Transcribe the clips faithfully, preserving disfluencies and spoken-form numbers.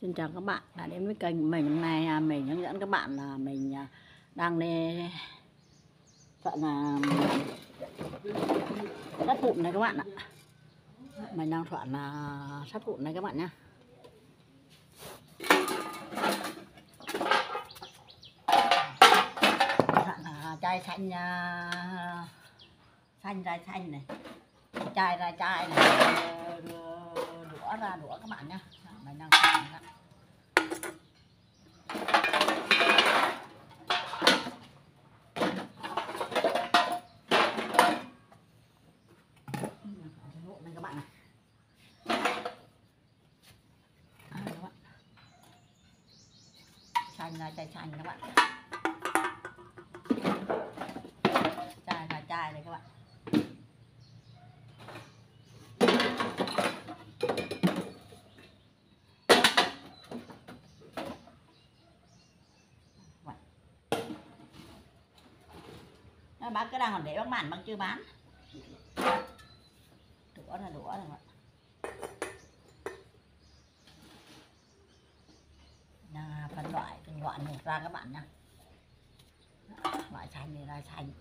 Xin chào các bạn đã đến với kênh của mình. Hôm nay à, mình hướng dẫn các bạn là mình à, đang đi chọn là sắt vụn này các bạn ạ. Mình đang chọn là sắt vụn này các bạn nhé. Chọn là chai xanh à, xanh ra xanh này, chai ra chai này, đũa ra đũa các bạn nhé. Mình đang chọn đó. Này các bạn này. À, các bạn. Xanh ra chai xanh các bạn. Chai ra chai này các bạn. Bác cái đang còn để bác bản bác chưa bán. Đũa là đũa rồi ạ. Là phân loại từng loại một ra các bạn nhé. Loại xanh này ra xanh.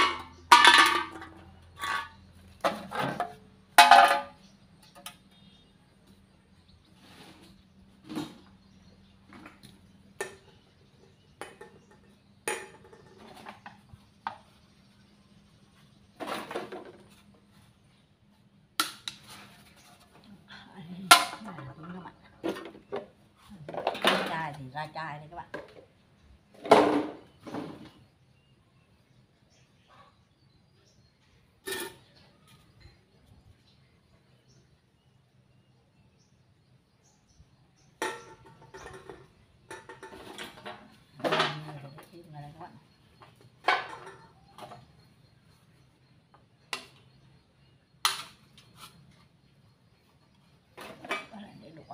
Chai thì ra chai đây các bạn. Đây các bạn. Để đũa.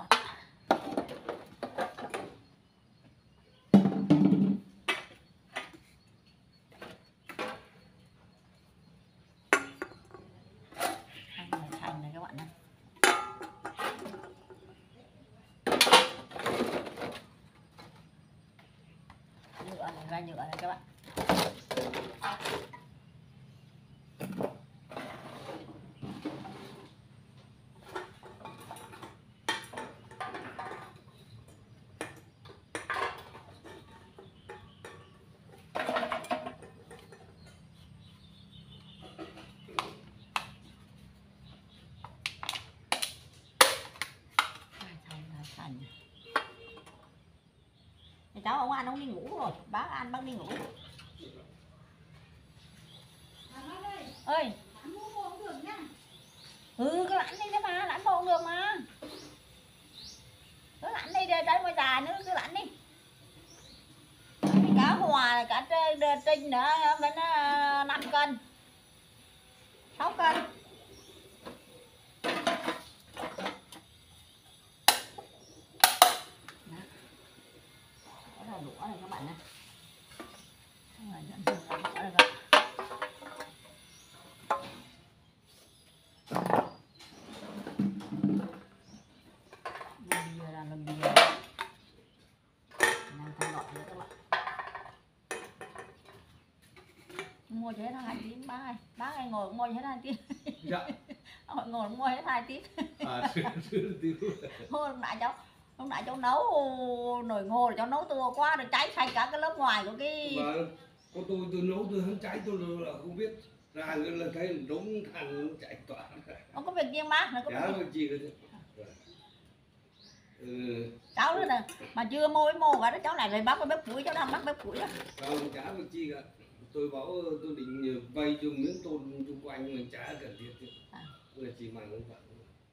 Xanh này các bạn nhé. Nhựa này ra nhựa này các bạn. Thành. Cháu ông ăn ông đi ngủ rồi, bác ăn bác đi ngủ. Ơi, ừ cái lạnh đi đấy mà, lạnh bộ được mà. Cứ lạnh đi, đây mới già nữa, cứ lạnh đi. Cá hòa, cả trinh nữa, với nó năm cân, sáu cân. Đũa này các bạn này. Bia ra là bia. Đang thay loại nữa các bạn. Mua cho hết hai tiếng bác ơi. Bác ơi ngồi mua cho hết hai tiếng. Dạ. Ngồi mua hết hai tiếng. À, Hôm nãy cháu Hôm nãy cháu nấu nồi ngô cháu nấu to quá rồi cháy sạch cả cái lớp ngoài của cái. Vâng, có tôi tôi nấu tôi hắn cháy tôi là không biết ra là thấy đống than chạy tỏa. Không có việc riêng bác nó có Dạ, việc. gì cơ. Ừ. Cháu nữa nè mà chưa môi mồ cả đó cháu này rồi bác cái bếp củi cháu đang bắt bếp củi đó. Không chả việc chi cả. Tôi bảo tôi định vay cho miếng tôn chung quanh mình chả cần thiết chứ. À. Là chỉ mang không phải.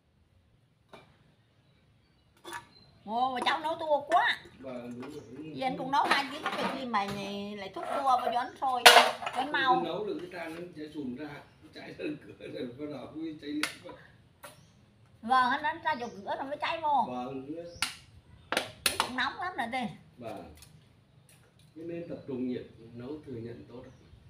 Ồ mà cháu nấu tua quá. Vâng đúng rồi. Yên cũng nấu hai tiếng cái gì mày lại thúc tua vào cho nó sôi cho nó mau. Nấu được cái than nó sẽ sùn ra, cháy lên cửa rồi bắt đầu mới cháy lên. Vâng, nó ra chỗ cửa rồi mới cháy vô. Vâng. Nó cũng nóng lắm rồi đây. Vâng. Nên tập trung nhiệt nấu thừa nhận tốt.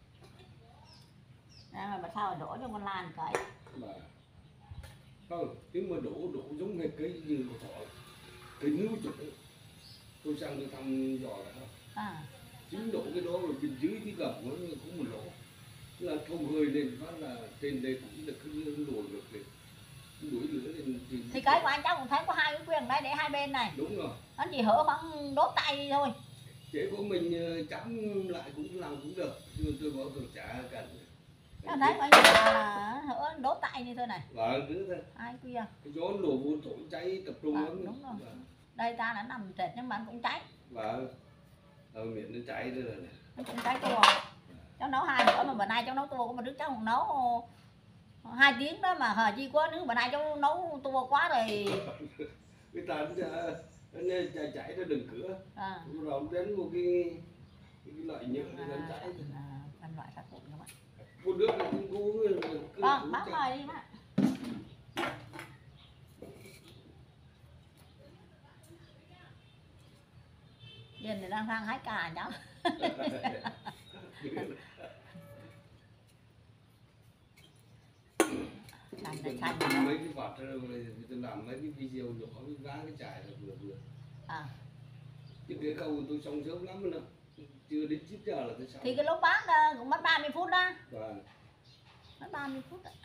À, mà sao đổ cho con Lan cái. Vâng. Không, nếu mà đổ đổ giống hệt cái như của họ cái nước chuẩn đấy. Tôi sang tôi thăm dò đã À. chín độ cái đó rồi bên dưới cái gầm nó cũng một lỗ, là thông hơi lên phát là trên đây cũng được cứ đuổi ngược lên, đuổi lửa lên thì, thì cái của anh cháu cũng thấy có hai cái quyền đây để hai bên này. đúng rồi. Anh chỉ hở khoảng đốt tay đi thôi. Chế của mình chấm lại cũng làm cũng được, nhưng tôi bảo tôi chả cần. Cháu thấy có nhà là hở đốt tay như thế này. Vâng, cứ thế. Hai kia. Cái gió nổ vô thổi cháy tập trung À, lắm. đúng rồi. Vâng. Đây ta đã nằm trệt nhưng mà anh cũng cháy. Vâng. Ở miệng nó cháy đây rồi này. Nó cũng cháy tua. Cháu nấu hai bữa mà bữa nay cháu nấu tua của một đứa cháu không nấu hai tiếng đó mà hờ chi quá, nếu bữa nay cháu nấu tua quá rồi. Cái tàn nó chảy ra đường cửa. À. Rồi đến một cái cái loại nhựa nó à, cháy. À, phân loại sát khuẩn các bạn. Một nước là cũng cố. Vâng, bác mời đi bác. Điền thì đang sang hái cà cháu. Mình làm mấy cái vạt rồi tôi làm mấy cái video nhỏ với vá cái chài là vừa vừa. À. Chứ cái câu tôi xong sớm lắm nữa. Chưa đến chín giờ là tôi xong. Thì cái lúc bán cũng mất ba mươi phút đó. Vâng. Mất ba mươi phút đấy.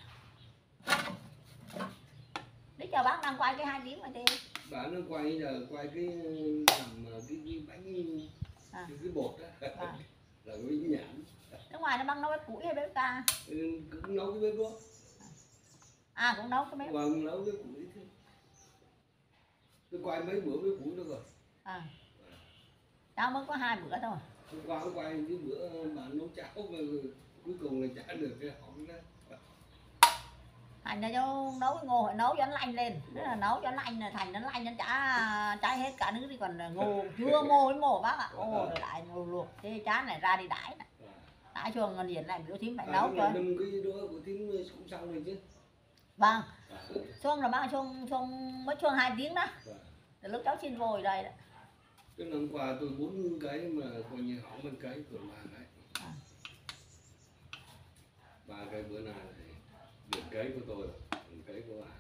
Đấy chờ bác đang quay cái hai tiếng mà thì. Bạn nó quay giờ quay cái làm cái, cái bánh à. cái, cái bột đó. À. Là cái nhãn. Nước ngoài nó băng nấu bếp củi hay bếp ga? Ừ, cũng nấu cái bếp đó. À cũng nấu cái bếp. Vâng, nấu bếp củi thế. Tôi quay mấy bữa bếp củi nữa rồi. À. Cháu mới có hai bữa thôi. Hôm qua cũng quay cái bữa mà nấu cháo mà cuối cùng là chả được cái hỏng đó. Thành ra cháu nấu cái ngô phải nấu cho nó lạnh lên, tức là nấu cho nó lạnh là thành nó lạnh nó chả cháy hết cả nước thì còn ngô chưa ngô với mổ bác ạ. Ô rồi lại luộc cái chán này ra đi đãi này. Đãi chuồng còn điện này biểu thím phải nấu cho. Đừng cái đũa của thím cũng xong rồi chứ. Vâng. Chuông là bác chuông chuông mới chuông hai tiếng đó. Từ lúc cháu xin vồi đây đó. Cái năm qua tôi bốn cái mà coi như hỏng một cái của bà đấy. À. Ba cái bữa nay này, một cái của tôi, một cái của bà.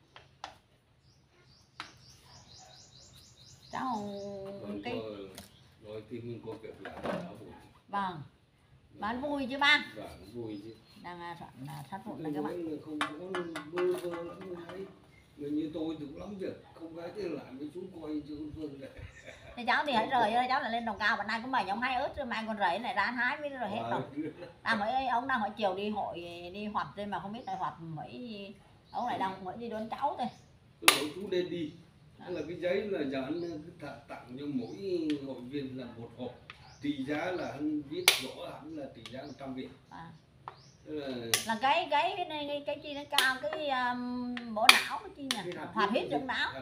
Cháu còn cái nói thì mình có việc làm đó vui. Vâng. Bán vui chứ ba? Vâng, vui chứ. Đang soạn sát vụn này các bạn. Không có bơ vơ lắm ấy. Người như tôi thì cũng lắm việc, không phải thế làm với chú coi chứ con Phương này. Thế cháu thì hãy rời ơi, cháu là lên Đồng Cao bữa nay cũng mày ông hai ớt rồi mai còn rẫy này ra hái mới rồi hết rồi. À mấy ông đang hỏi chiều đi hội đi họp đây mà không biết lại họp mấy ông này đang mới đi đón cháu thôi. Tôi bảo chú nên đi. À. Là cái giấy là giờ anh cứ tặng cho mỗi hội viên là một hộp. Tỷ giá là anh viết rõ hẳn là tỷ giá một trăm nghìn. À. Là, là cái cái cái cái, cái chi nó cao cái um, bộ não cái chi nhỉ? Hoạt huyết trong não.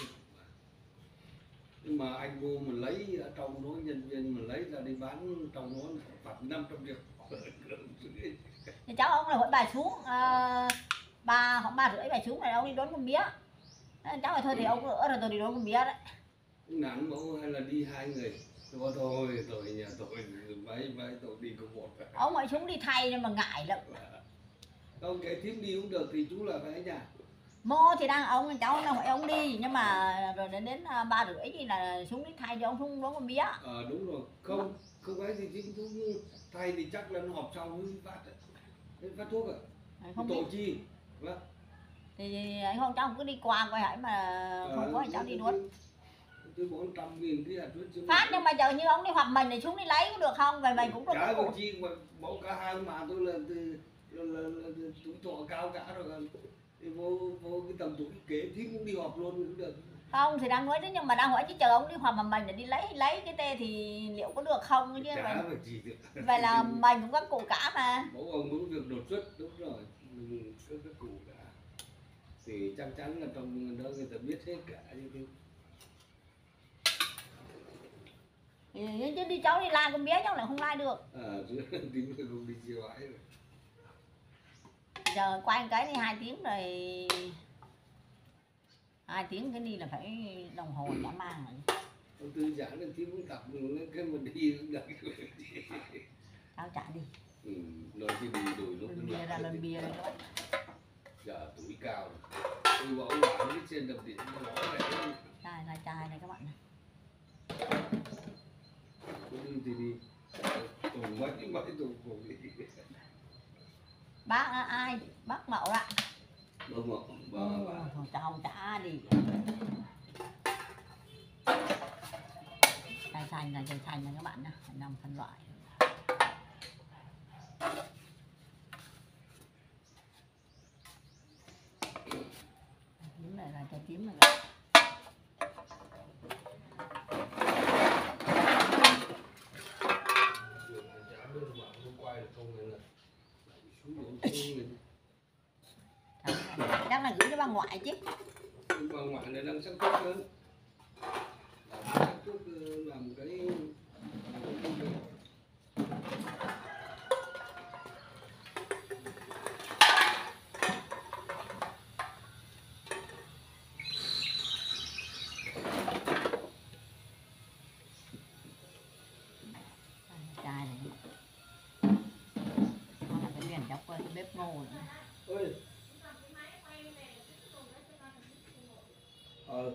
Nhưng mà anh vô mà lấy ở trong đó nhân viên mà lấy ra đi bán trong đó phạt năm trăm triệu. Thì cháu ông là hỏi bà xuống uh, ba khoảng ba rưỡi bà xuống này ông đi đón con mía. Cháu là thôi thì ông ở rồi tôi đi đón con mía đấy. Nản bảo hay là đi hai người. Thôi thôi tôi nhà tôi mấy mấy tôi đi có một. Ông hỏi xuống đi thay nhưng mà ngại lắm. Không kể thím đi cũng được thì chú là phải ở nhà. Mô thì đang ông cháu đang hỏi ông đi nhưng mà rồi đến đến ba rưỡi thì là xuống đi thay cho ông xuống đón con mía. Ờ à, đúng rồi. Không không phải gì chứ chú thay thì chắc là nó họp xong mới phát đấy. Phát thuốc à? Không tội chi. Vâng. Thì anh không cháu cứ đi qua coi hãy mà không à, có thì cháu đi luôn. Tôi bốn trăm nghìn cái hạt thuốc phát nhưng mà giờ như ông đi hoặc mình thì xuống đi lấy cũng được không? Về mình cũng được. Cả có chi mà bỏ cả hai mà tôi là từ là, là, là, là tuổi thọ cao cả rồi thì vô vô cái tầm tuổi kế thì cũng đi họp luôn cũng được. Không thì đang nói đấy nhưng mà đang hỏi chứ chờ ông đi họp mà mình để đi lấy lấy cái tê thì liệu có được không chứ vậy. Vậy là mình cũng có cụ cả mà. Bố ông muốn việc đột xuất đúng rồi. Mình có cái cụ cả thì chắc chắn là trong đó người ta biết hết cả như thế. Ừ, chứ đi cháu đi lai con bé cháu lại không lai được. À chứ tính không đi chiều ấy rồi. Giờ quay cái đi hai tiếng rồi. Hai tiếng cái đi là phải đồng hồ đã mang rồi. Ông tư giãn là tím cũng tập lên cái mà đi cũng được. Tao trả đi. Ừ, nói chứ đi đổi lúc lần bia ra lần bia rồi các bạn. Giờ tuổi cao. Tôi bảo ông bảo cái trên đập điện nó nói này. là chai này các bạn này. Đi thì đi. Tủ mấy cái mấy tủ cổ đi. Bác à, ai? Bác Mậu ạ. Bác Mậu. Bà bà. Chồng chả đi. Chai xanh là chai xanh này các bạn nè, năm phân loại. Tím này là chai tím này. Chắc là gửi cho bà ngoại chứ. Bà ngoại này đang sắp thuốc hơn. Sắp thuốc làm cái... Chai này. Nó là cái liền chọc cái bếp ngô này. Ơi. Ờ.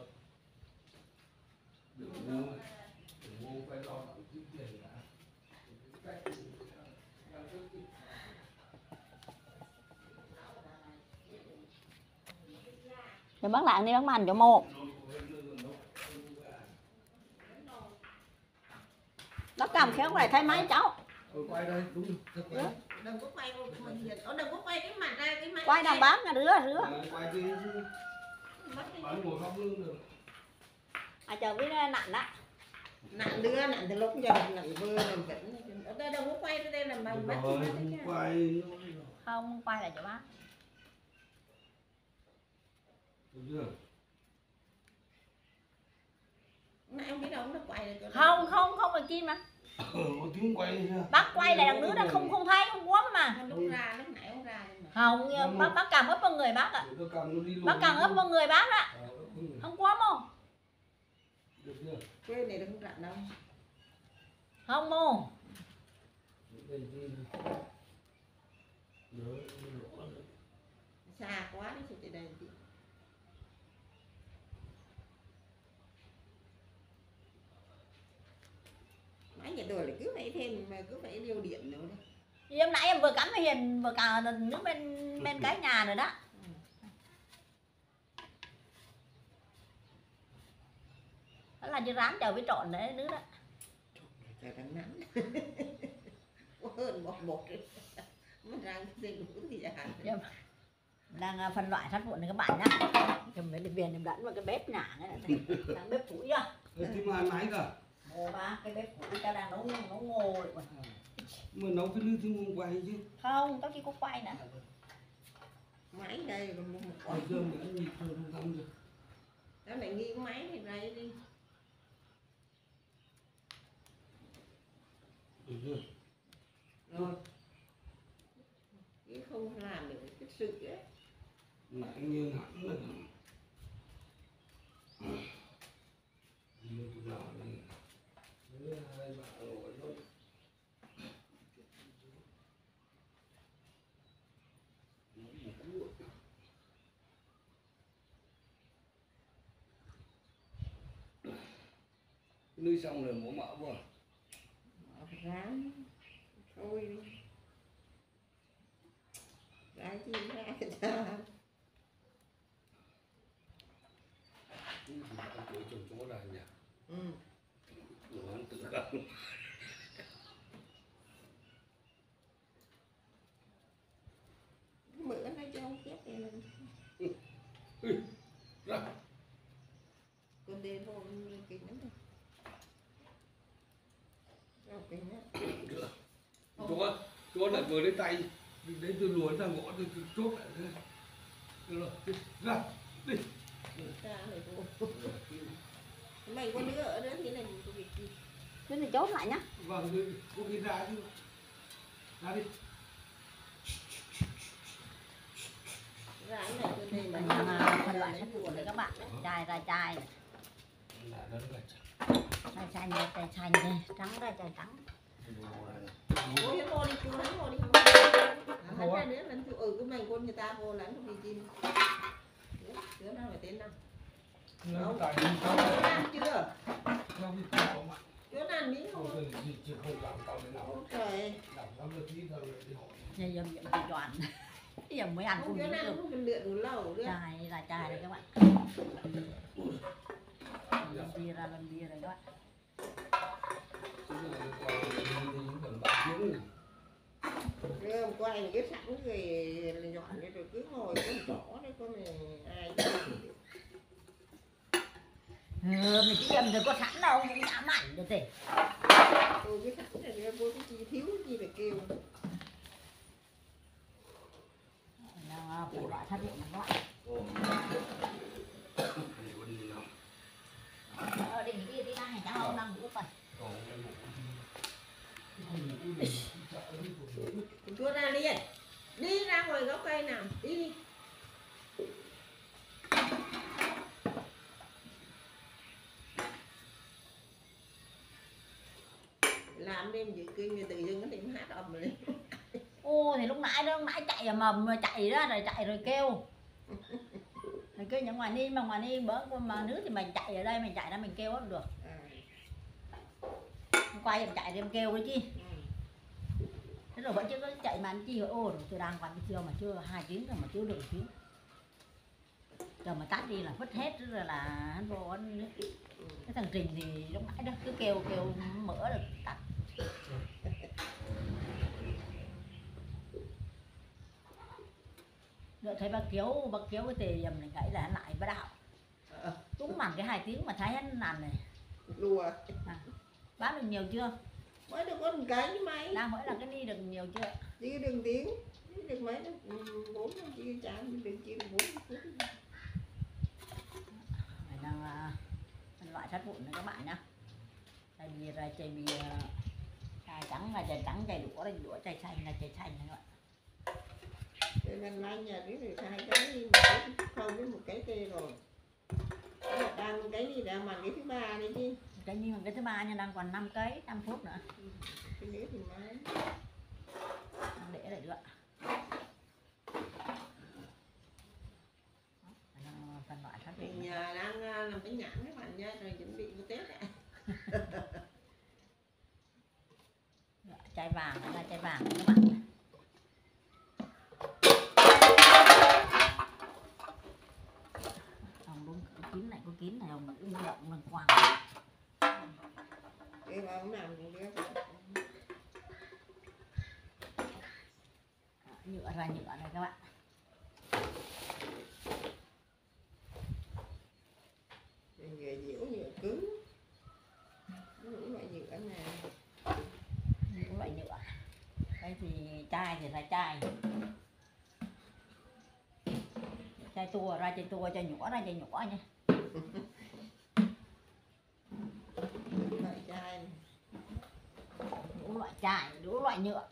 Đừng mua. Đừng mua phải lo tặng chút tiền đã. Rồi bác lại đi bác màn cho một. Bác cầm khéo lại thay máy cháu. Ừ, quay đây, đúng thật quay. Đừng có quay mình dịch, đừng có quay cái mặt ra cái máy. Quay đằng bác là rứa rứa. À, quay đi chứ. Bán ngồi khóc lưng được. À chờ với nặng đó. Nặng đưa, nặng từ lúc giờ nặng vơ nặng vẫn. Ở đây đừng có quay tới đây là mình bắt Rồi, quay. Không, quay lại cho bác. Được chưa? Nãy ông biết đâu nó quay được. Không, không, không phải kim mà. Ừ, có tiếng quay chưa? Bác quay lại đằng nữa nó không không thấy, không quá mà. Lúc ra, lúc nãy ông ra. Không, bác, bác cầm ấp vào người bác ạ. Bác cầm ấp vào người bác ạ. Không quá mô. Được chưa? Quê này đừng rặn đâu. Không mô. Xa quá đi chị đây. Máy nhà tôi lại cứ phải thêm mà cứ phải điều điện nữa đấy. Thì hôm nãy em vừa cắm với Hiền vừa cào nước bên bên cái nhà rồi đó. Đó là như rán chờ với trộn đấy nước đó. Trời đang nắng. Có hơn một một rồi. Mà rang cái gì đủ thì ra. Đang phân loại sát vụn này các bạn nhá. Cầm mấy cái viên em đẫn vào cái bếp nhà này này. Đang bếp củi chưa? Thế mà máy cả. Ồ ba, cái bếp củi ta đang nấu nấu ngô rồi mà. Mà nấu cái nước thì không quay chứ. Không, có khi có quay nữa. Máy đây còn một Quay cơm nữa nhịp thôi không thăm được. đó lại nghi cái máy thì đây đi. Được chưa? Rồi. Chứ không làm được cái sự ấy. Nãy như hẳn là như thế nào đây? Với hai bạn ngồi thôi. Nuôi xong rồi muốn mở vừa. Mở rán thôi đi. Rán chi ra cái ta. Tuổi chồng chó này nhỉ? Ừ. Nó tự gặp. Bữa nó cho ông chết thì Ra. con đê vô kinh lắm rồi. Rau kinh á. Chó, chó lại vừa lấy tay. Đấy tôi luồn ra ngõ tôi chốt lại. Được rồi, ra, đi. Ra rồi vô. Mày có đứa ở đó thế này mình có việc gì? Thế thì chốt lại nhá. Vâng, có khi ra chứ. Ra đi. Ra cái này con đê Đang là phân loại sát vụn này các bạn. Chai ra chai này. Chai xanh đây, chai xanh đây, trắng đây, chai trắng. ủa cái vô đi chưa hắn vô đi không hắn ra nữa lần ừ cái mày con người ta vô lắm không đi chim nữa nào phải tên nào Nó Tại tại sao ăn chưa? nó bị tao mà Chưa ăn miếng không không? cần gì chỉ không làm tao để nào Ôi trời. làm lắm là tí tao lại đi hỏi Giờ giờ giờ chị toàn giờ mới ăn Không cùng chưa những ăn được không cần lượn đủ lâu nữa. chai là chai đấy các bạn, lần bia ra lần bia rồi các bạn. chứ là qua thì còn ba tiếng Rồi hôm qua thì cái sẵn người nhọn đấy rồi cứ ngồi con chó đấy con này ai Ừ, mình chỉ dầm rồi có sẵn đâu cũng dám ảnh được thì tôi cái sẵn này vô cái gì thiếu cái gì phải kêu. nó phải loại thắt bụng các bạn. Ờ, đi đi đi đang cháu không đang ngủ phần. Chúa ra đi, đi ra ngoài gốc cây nào, đi đi. Làm đêm dự kinh tự dưng nó tìm hát ầm lên. Ô thì lúc nãy đó lúc nãy chạy à mà, mà chạy đó rồi chạy rồi kêu. Rồi kêu những ngoài đi mà ngoài đi bữa mà nước thì mình chạy ở đây mình chạy ra mình kêu không được. Quay em chạy thì em kêu đấy chứ. Thế rồi vẫn chưa có chạy mà anh chi rồi ô tôi đang quay cái chiều mà chưa hai tiếng rồi mà chưa được tiếng. Giờ mà tắt đi là vứt hết rồi là hắn vô anh cái thằng Trình thì lúc nãy đó cứ kêu kêu mở được tắt. Đợi thấy bác kéo bác kéo cái tề dầm này gãy là hắn lại bắt đạo. Đúng bằng cái hai tiếng mà thấy hắn làm này. Đùa. À, bán được nhiều chưa? Mới được có một cái chứ mày. Đang mới là cái đi được nhiều chưa? Đi đường tiếng, đi được mấy được bốn chi chán được chi được bốn phút. Phải đang uh, loại sát vụn này các bạn nhá. Chai bia ra chai bia chai trắng là chai trắng, chai đũa là đũa, chai xanh là chai xanh các bạn. Để mình lanh nhà cái này hai cái đi một cái không với một cái tê rồi. Đang cái gì đang mà cái thứ ba đấy chứ. Cái như cái thứ ba nha đang còn năm cây, năm phút nữa. Ừ. Cái nữa thì mới Đang để lại được. Phần loại sát vụn. Nhà đang làm cái nhãn các bạn nha, rồi chuẩn bị một Tết ạ. Chai vàng là chai vàng các bạn. Ông đúng kín này có kín này ông cũng động lần quàng. Cái bao làm cũng được. Nhựa ra nhựa này các bạn. Nhựa dẻo nhựa cứng. Những loại nhựa này. Những loại nhựa. Đây thì chai thì là chai. Chai tua ra chai tua, chai nhũa ra chai nhũa nha. Loại chai này. Đủ loại chai, đủ loại nhựa.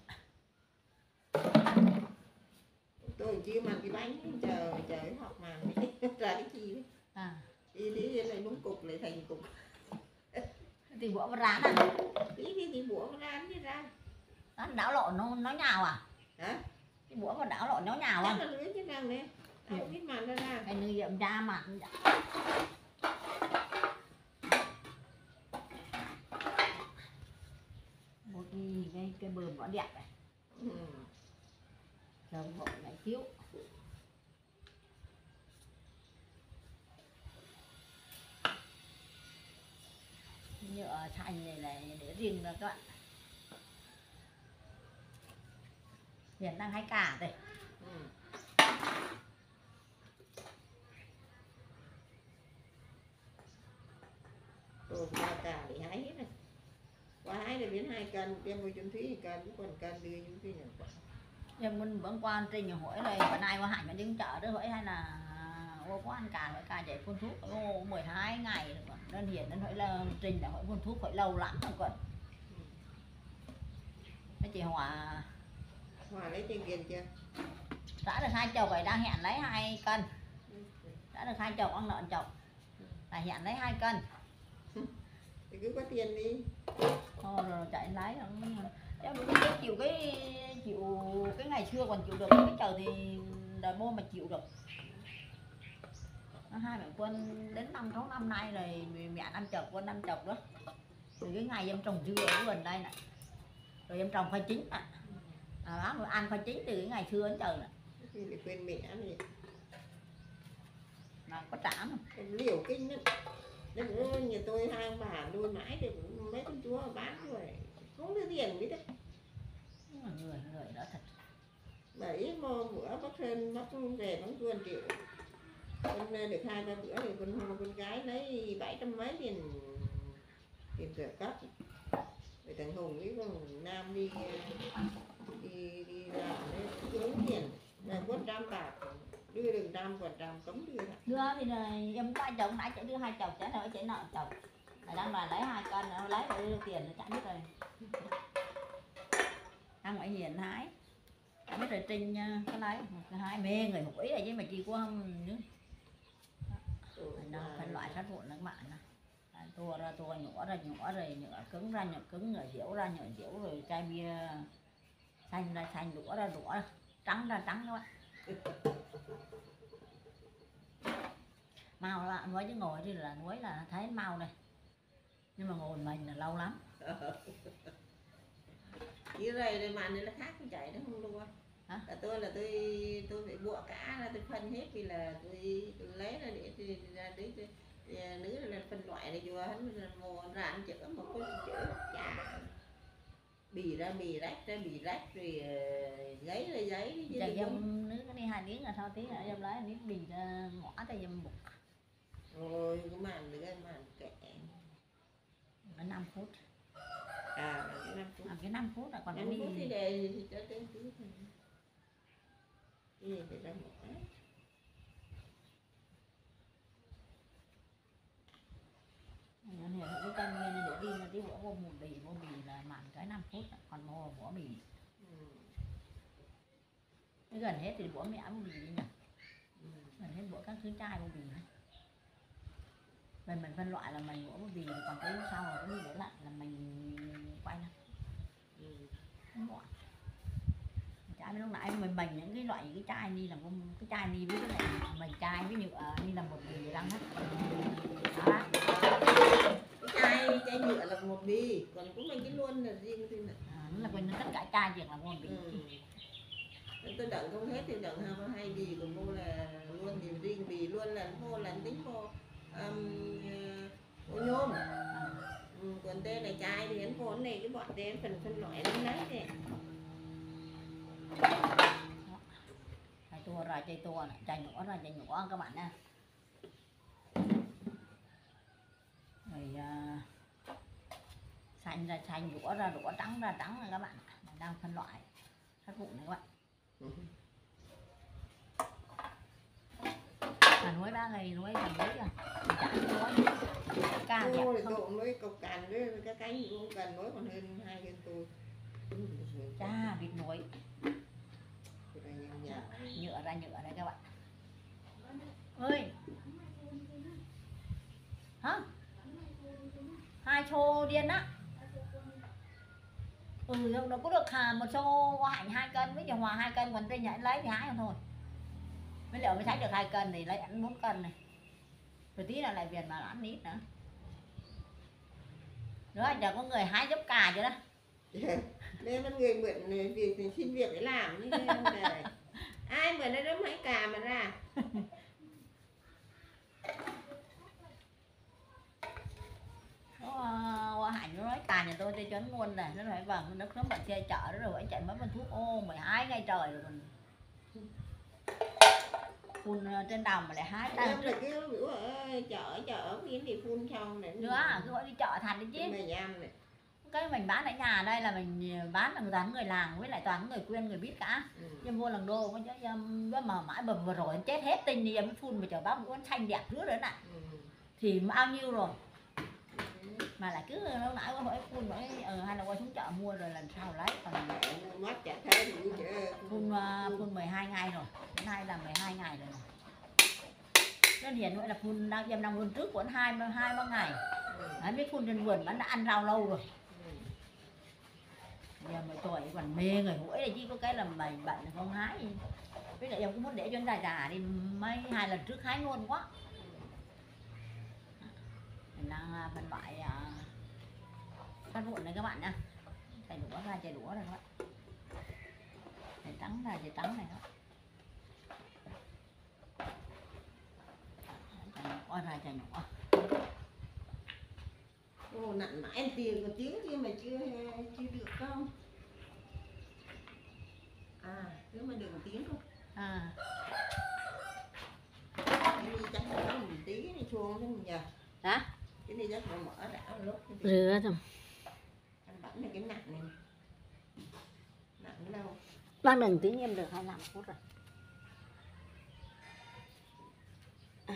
Tôi chưa mang cái bánh chờ chờ học màn ra cái chi đấy. À. Đi đi lại đúng cục lại thành cục. Thì bữa vào rán à? Tí đi thì bủa ra đi ra. Đó, đảo lộn nó, nó nhào à? Hả? Cái bữa vào đảo lộn nó nhào Chắc à? là lưới chứ răng nè. Không biết màn ra ra. Cái như vậy ra mặt. Một cái, cái, cái bờm nó đẹp này. Ừ. Rồi bộ lại chiếu. Nhựa xanh này là để riêng ra các bạn. Hiện đang hái cả đây. Ừ. Rồi qua cả để hái hết rồi. Qua hái để biến hai cân, đem vô chân thúy thì cân, chứ còn cân đưa chân thúy nữa. Nhưng mình vẫn qua trên nhiều hỏi này, bữa nay qua hạnh mà đứng chợ đó hỏi hay là ô có ăn cà hỏi cà chạy phun thuốc ô mười hai ngày rồi còn nên hiện nên hỏi là trình là hỏi phun thuốc phải lâu lắm rồi còn. Cái chị Hòa Hòa lấy tiền tiền chưa? đã được hai chầu vậy đang hẹn lấy hai cân. Đã được hai chầu ăn lợn chầu. Là hẹn lấy hai cân. Thì cứ có tiền đi. Thôi rồi chạy lấy rồi. Cháu cái chịu cái chịu cái ngày xưa còn chịu được cái chầu thì đời mô mà chịu được. hai mẹ Quân đến năm sáu năm nay rồi, mẹ năm chục Quân năm chục đó. Từ cái ngày em trồng dưa ở gần đây nè, rồi em trồng khoai chính nè, à, bác ăn khoai chính từ cái ngày xưa đến giờ nè. Thì để quên mẹ này Mà có trả không? liều kinh lắm. Đừng ơi, nhà tôi hai ông bà nuôi mãi được mấy con chúa bán rồi không đưa tiền biết đấy. Người người đó thật. Bảy mô bữa bác Sơn bác về bác tuần triệu, con được hai ba bữa thì con con gái lấy bảy trăm mấy tiền tiền trợ cấp. Rồi thằng Hùng với con Nam đi đi đi làm đấy kiếm tiền là bốn trăm bạc, đưa đường trăm còn trăm cấm đưa lại. Đưa thì là em có hai chồng nãy chị đưa hai chồng trả nợ chị nợ chồng. Là đang là lấy hai cân nó lấy rồi đưa tiền nó trả biết rồi. Ăn ngoại hiền hái. Biết rồi Trinh cái lấy hai mê người hủi rồi chứ mà chị có không nữa. Nó phân loại sát vụn các bạn nè. Tua ra tua nhỏ ra nhỏ rồi nhựa cứng ra nhựa cứng, nhựa dẻo ra nhựa dẻo, rồi chai bia xanh ra xanh, đũa ra đũa, trắng ra trắng các bạn. Màu là nói chứ ngồi thì là nói là thấy màu này, nhưng mà ngồi mình là lâu lắm. Như này này màn này nó khác con chảy nó không luôn. Hả? Là tôi là tôi tôi phải buộc cả ra tôi phân hết vì là tôi, tôi lấy ra để tôi ra đấy tôi nữ là phân loại này vừa hắn mồ rạn chữa một con chữa chả bì ra bì rách ra bì rách rồi giấy ra giấy Giờ em nước nó đi hai miếng là sao tí nữa em lấy miếng bì ra ngõ tay em buộc. Rồi cái màn nữa màn kệ nó năm phút. À năm phút. À, cái năm phút là còn năm đi. phút thì để thì cho tới thứ thôi. Gì phải ra một cái. Này cái canh nghe để đi mà tí bữa mua một bì mua bì là mặn cái năm phút còn mua bỏ bì. Ừ. Cái gần hết thì bỏ mẹ mua bì đi nhỉ. Ừ. Gần hết bỏ các thứ chai mua bì này. Mình mình phân loại là mình bỏ mua bì còn cái sau là cái gì để lại là mình quay nè. Ừ. Không bỏ. Chai lúc nãy mình mình những cái loại cái chai ni là cái chai ni với cái này mình chai với nhựa ni là một bì răng hết. Đó. Chai chai nhựa là một bì, còn cũng mình cái luôn là riêng thôi nè. À, nó là quên tất cả chai việc là một bì. Ừ. Tôi đựng không hết thì đựng hai hai bì, còn mua là luôn thì riêng bì luôn là mua là tính mua um, ô nhôm. Ừ, còn tên này chai thì hắn mua này cái bọn tên phần phân loại nó lấy nè. Chai tua ra chai tua này, chai nhỏ ra chai nhỏ các bạn nha. Rồi uh, xanh ra xanh, đũa ra đũa, trắng ra trắng này các bạn. Mình đang phân loại sát vụn này các bạn. À, nuôi ba ngày nuôi gần mấy rồi. Chả nuôi. Ca đẹp Tôi không? tôi nuôi cọc cằn với cái cánh cũng cần nuôi còn hơn hai bên tôi. Cha vịt nuôi. Nhựa ra nhựa đây các bạn. Ơi. Hả? Hai xô điên á. Ừ, nó có được hà một xô hoa hạnh hai cân với hòa hai cân, còn trên nhảy lấy thì hái không thôi. Bây giờ mới thấy được hai cân thì lấy ăn bốn cân này. Rồi tí là lại Việt mà ăn ít nữa. Nữa giờ có người hái giúp cà chưa đó. Đây là người mượn việc thì xin việc để làm như thế này. Ai mà nó đấm hái cà mà ra. Hoa hạnh nó nói cà nhà tôi tôi cho nó luôn này, nó nói vâng nó nó bận xe chợ đó rồi anh chạy mất bên thuốc ô mười hai ngày trời rồi còn phun trên đồng mà lại hái ta Em là cái bữa ở chợ chợ ở Yên thì phun xong này nữa cứ gọi đi chợ thành đi chứ mày ăn này. Cái mình bán ở nhà đây là mình bán là toàn người làng với lại toàn người quen người biết cả. Ừ. Nhưng mua lần đô có chứ mà mãi bầm vừa rồi chết hết tinh đi em mới phun mà chờ bác muốn xanh đẹp rứa nữa này. Ừ. Thì bao nhiêu rồi. Ừ. Mà lại cứ lâu nãy có hỏi phun nói ờ, hay là qua xuống chợ mua rồi lần sau lấy còn mắt chả thấy thì phun phun mười hai ngày rồi. Đến nay là mười hai ngày rồi. Nên hiện nữa là phun đang em đang vườn trước của hai hai ba ngày. Đấy, biết phun trên vườn bán đã ăn rau lâu rồi. Giờ mà tuổi còn mê người mũi này chứ có cái là mày bệnh không hái gì. Với lại em cũng muốn để cho anh già già đi mấy hai lần trước hái ngon quá. đang phân loại sắt vụn này các bạn nhá. Chảy đũa ra chảy đũa này các bạn. Chảy trắng ra chảy trắng này các bạn. Chảy nhỏ ra chảy nhỏ. Ô, nặng mãi em tiền một tiếng chứ mà chưa chưa được không? À, nếu mà được một tiếng không? À. Cái này chắc là có một tí này chuông thế mình giờ. Hả? Cái này chắc là mở đã lúc. Rửa rồi. Anh bắn này cái nặng này. Nặng đâu? Đang đừng tí em được hai mươi lăm phút rồi. À.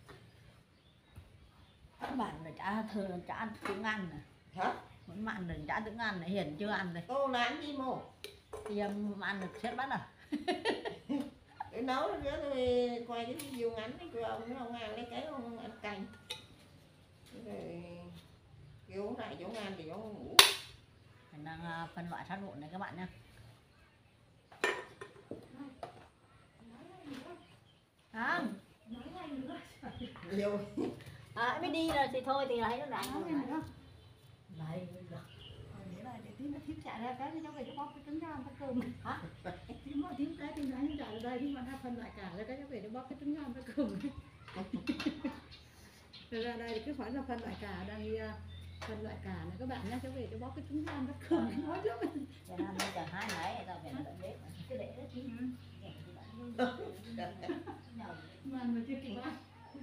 Các bạn là chả thơ chả ăn tiếng ăn này. Hả? Muốn mặn đừng chả tiếng ăn này, Hiền chưa ăn đây. Ô là ăn gì mồ? Thì em ăn được chết bắt à. Để nấu nữa tôi quay cái video ngắn đấy của ông ông ăn lấy cái ông ăn canh. Rồi kêu lại chỗ ăn thì ông ngủ. Mình đang phân loại sát vụn này các bạn nhé. À, Nhiều. à mới đi rồi thì thôi thì thấy nó đánh rồi. Này được. Nghĩa là để tí nó thiếu chạy ra cái cháu về cháu bóp cái trứng ra ăn cái cơm. Hả? Thiếu mà thiếu cái thì nó chạy ra đây nhưng mà hai phần lại cả ra cái cháu về nó bóp cái trứng ra ăn cái cơm. Rồi ra đây thì cứ phải là phân loại cả đang đi phân loại cả này các bạn nhá, cháu về cháu bóp cái trứng ra ăn cái cơm nói lắm. Để làm bây giờ hai nãy tao phải đợi bếp cứ để đó chứ. Mà mà chưa kịp ăn.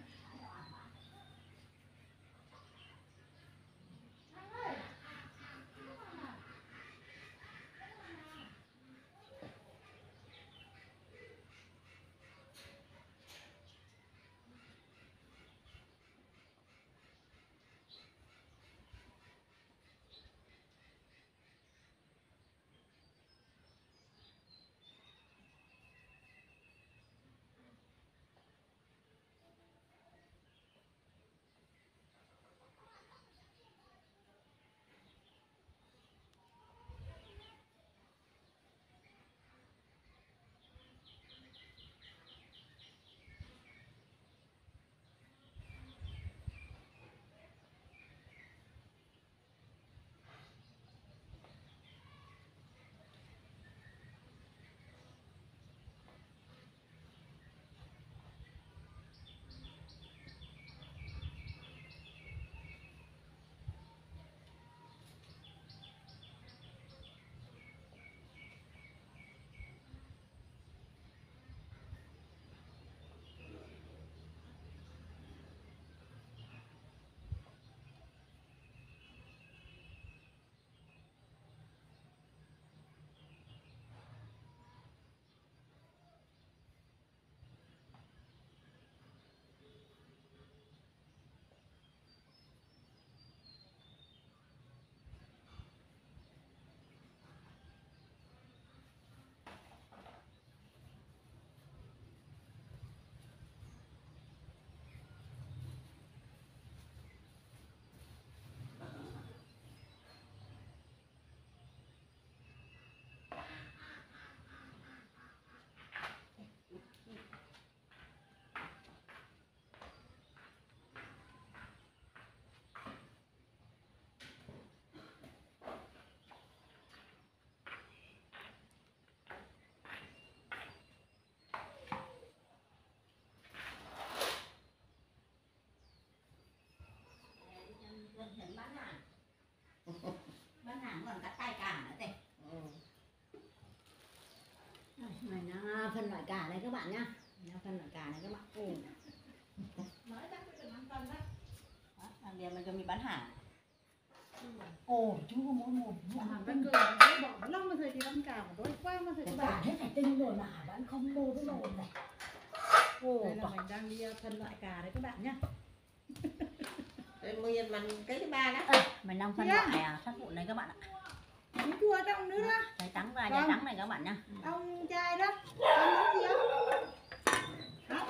Bán hàng còn cắt tay cả nữa đây. Ừ. Mình đang phân loại cả đây các bạn nhá. Mình phân loại cả này các bạn. Ừ. Nói chắc phải được năm cân đấy. Thằng Điền mình cho mình bán hàng. Ồ, chú có mỗi một Hàng cái cơm nó bỏ lắm mà thời thì ăn cả một đôi qua mà thời các cả bạn. hết phải tinh rồi mà vẫn không mô cái nồi này. Ồ, Đây là mình đang đi phân loại cà đấy các bạn nhá. Đây mình mình cái thứ ba đó. à, mình đang phân loại à, sát vụn này các bạn ạ. Bánh chua trong nữa đó. Trái trắng ra trái trắng này các bạn nhá. Ông trai đó. Ông muốn gì không? Hả?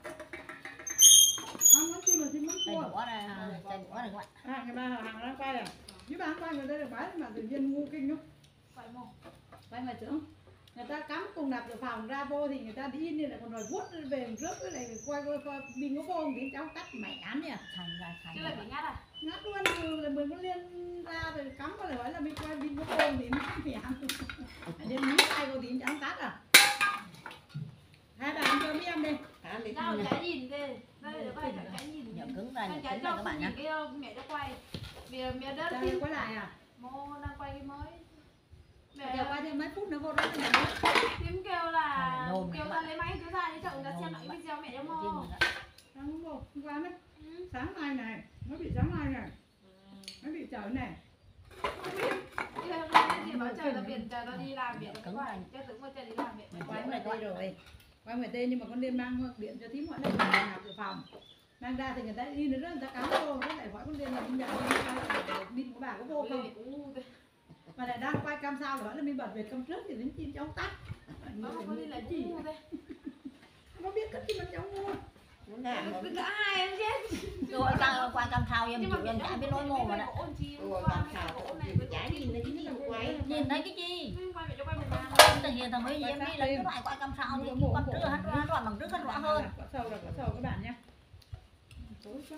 Ông muốn gì mà xin bánh Đây chua. đũa này, đây đũa này các bạn. À, người ta hàng đang quay à? Chứ bán quay người đây là bán mà tự nhiên ngu kinh nhá. Quay mô. Quay mà trưởng. người ta cắm cùng nạp dự phòng ra vô thì người ta đi in lại còn rồi vuốt về trước cái này quay quay quay pin có vô thì cháu tắt mẹ án nhỉ, thành ra thành chứ lại bị ngắt à? ngắt luôn từ là mình có liên ra rồi cắm vào lại hỏi là mình quay pin có vô thì nó mẹ án nên nghĩ ai có tí cháu tắt à. Hai bà ăn cơm với em đi. Hả đi Sao chả nhìn kìa. Đây là phải chả nhìn. nhựa cứng ra nhựa Chả cứng ra cho các bạn nhé. nhìn cái đâu, mẹ đã quay. Vì mẹ đã Cha phim quay lại à? Mô đang quay cái mới. Giờ Mẹ quay thêm mấy phút nữa vô đó là phím kêu là Nôn kêu các ra bạn. lấy máy chú ra để chồng ra xem lại Nôn video mẹ cho Cái mô. gì nữa. sáng hôm vô hôm qua mấy Ừ. sáng nay này nó bị sáng nay này nó bị trời này. Đi theo nó thì bảo trời là biển trời nó đi làm biển nó Cứng quay. rồi. Chứ tưởng mà trời đi làm biển nó Quay quay. ngoài tê rồi quay ngoài tê nhưng mà con liên mang điện cho thím hỏi là mình làm dự phòng mang ra thì người ta đi nữa người ta cắm vô nó lại hỏi con liên là mình nhận pin của bà có vô không mà lại đang quay cam sao hỏi là mình bật về cam trước thì đến chim cháu tắt Nó không có đi là gì ngu thế. nó biết cách gì mà cháu ngu nó làm mà Cứ cả hai em chết. Rồi qua qua cam thao em Nhưng chịu mà em chả biết nói mồm mà đã. ôn chi ôi qua làm mấy sao cái gỗ cũng này chịu với trái đi nó chứ gì không quay. Nhìn thấy cái gì? quay mẹ cho quay một bàn. Thằng hiền thằng mấy gì em đi là cái loại quay cam thao thì con trước hắn hắn đoạn bằng trước hắn rõ hơn. có sâu là có sâu các bạn nhé tối quá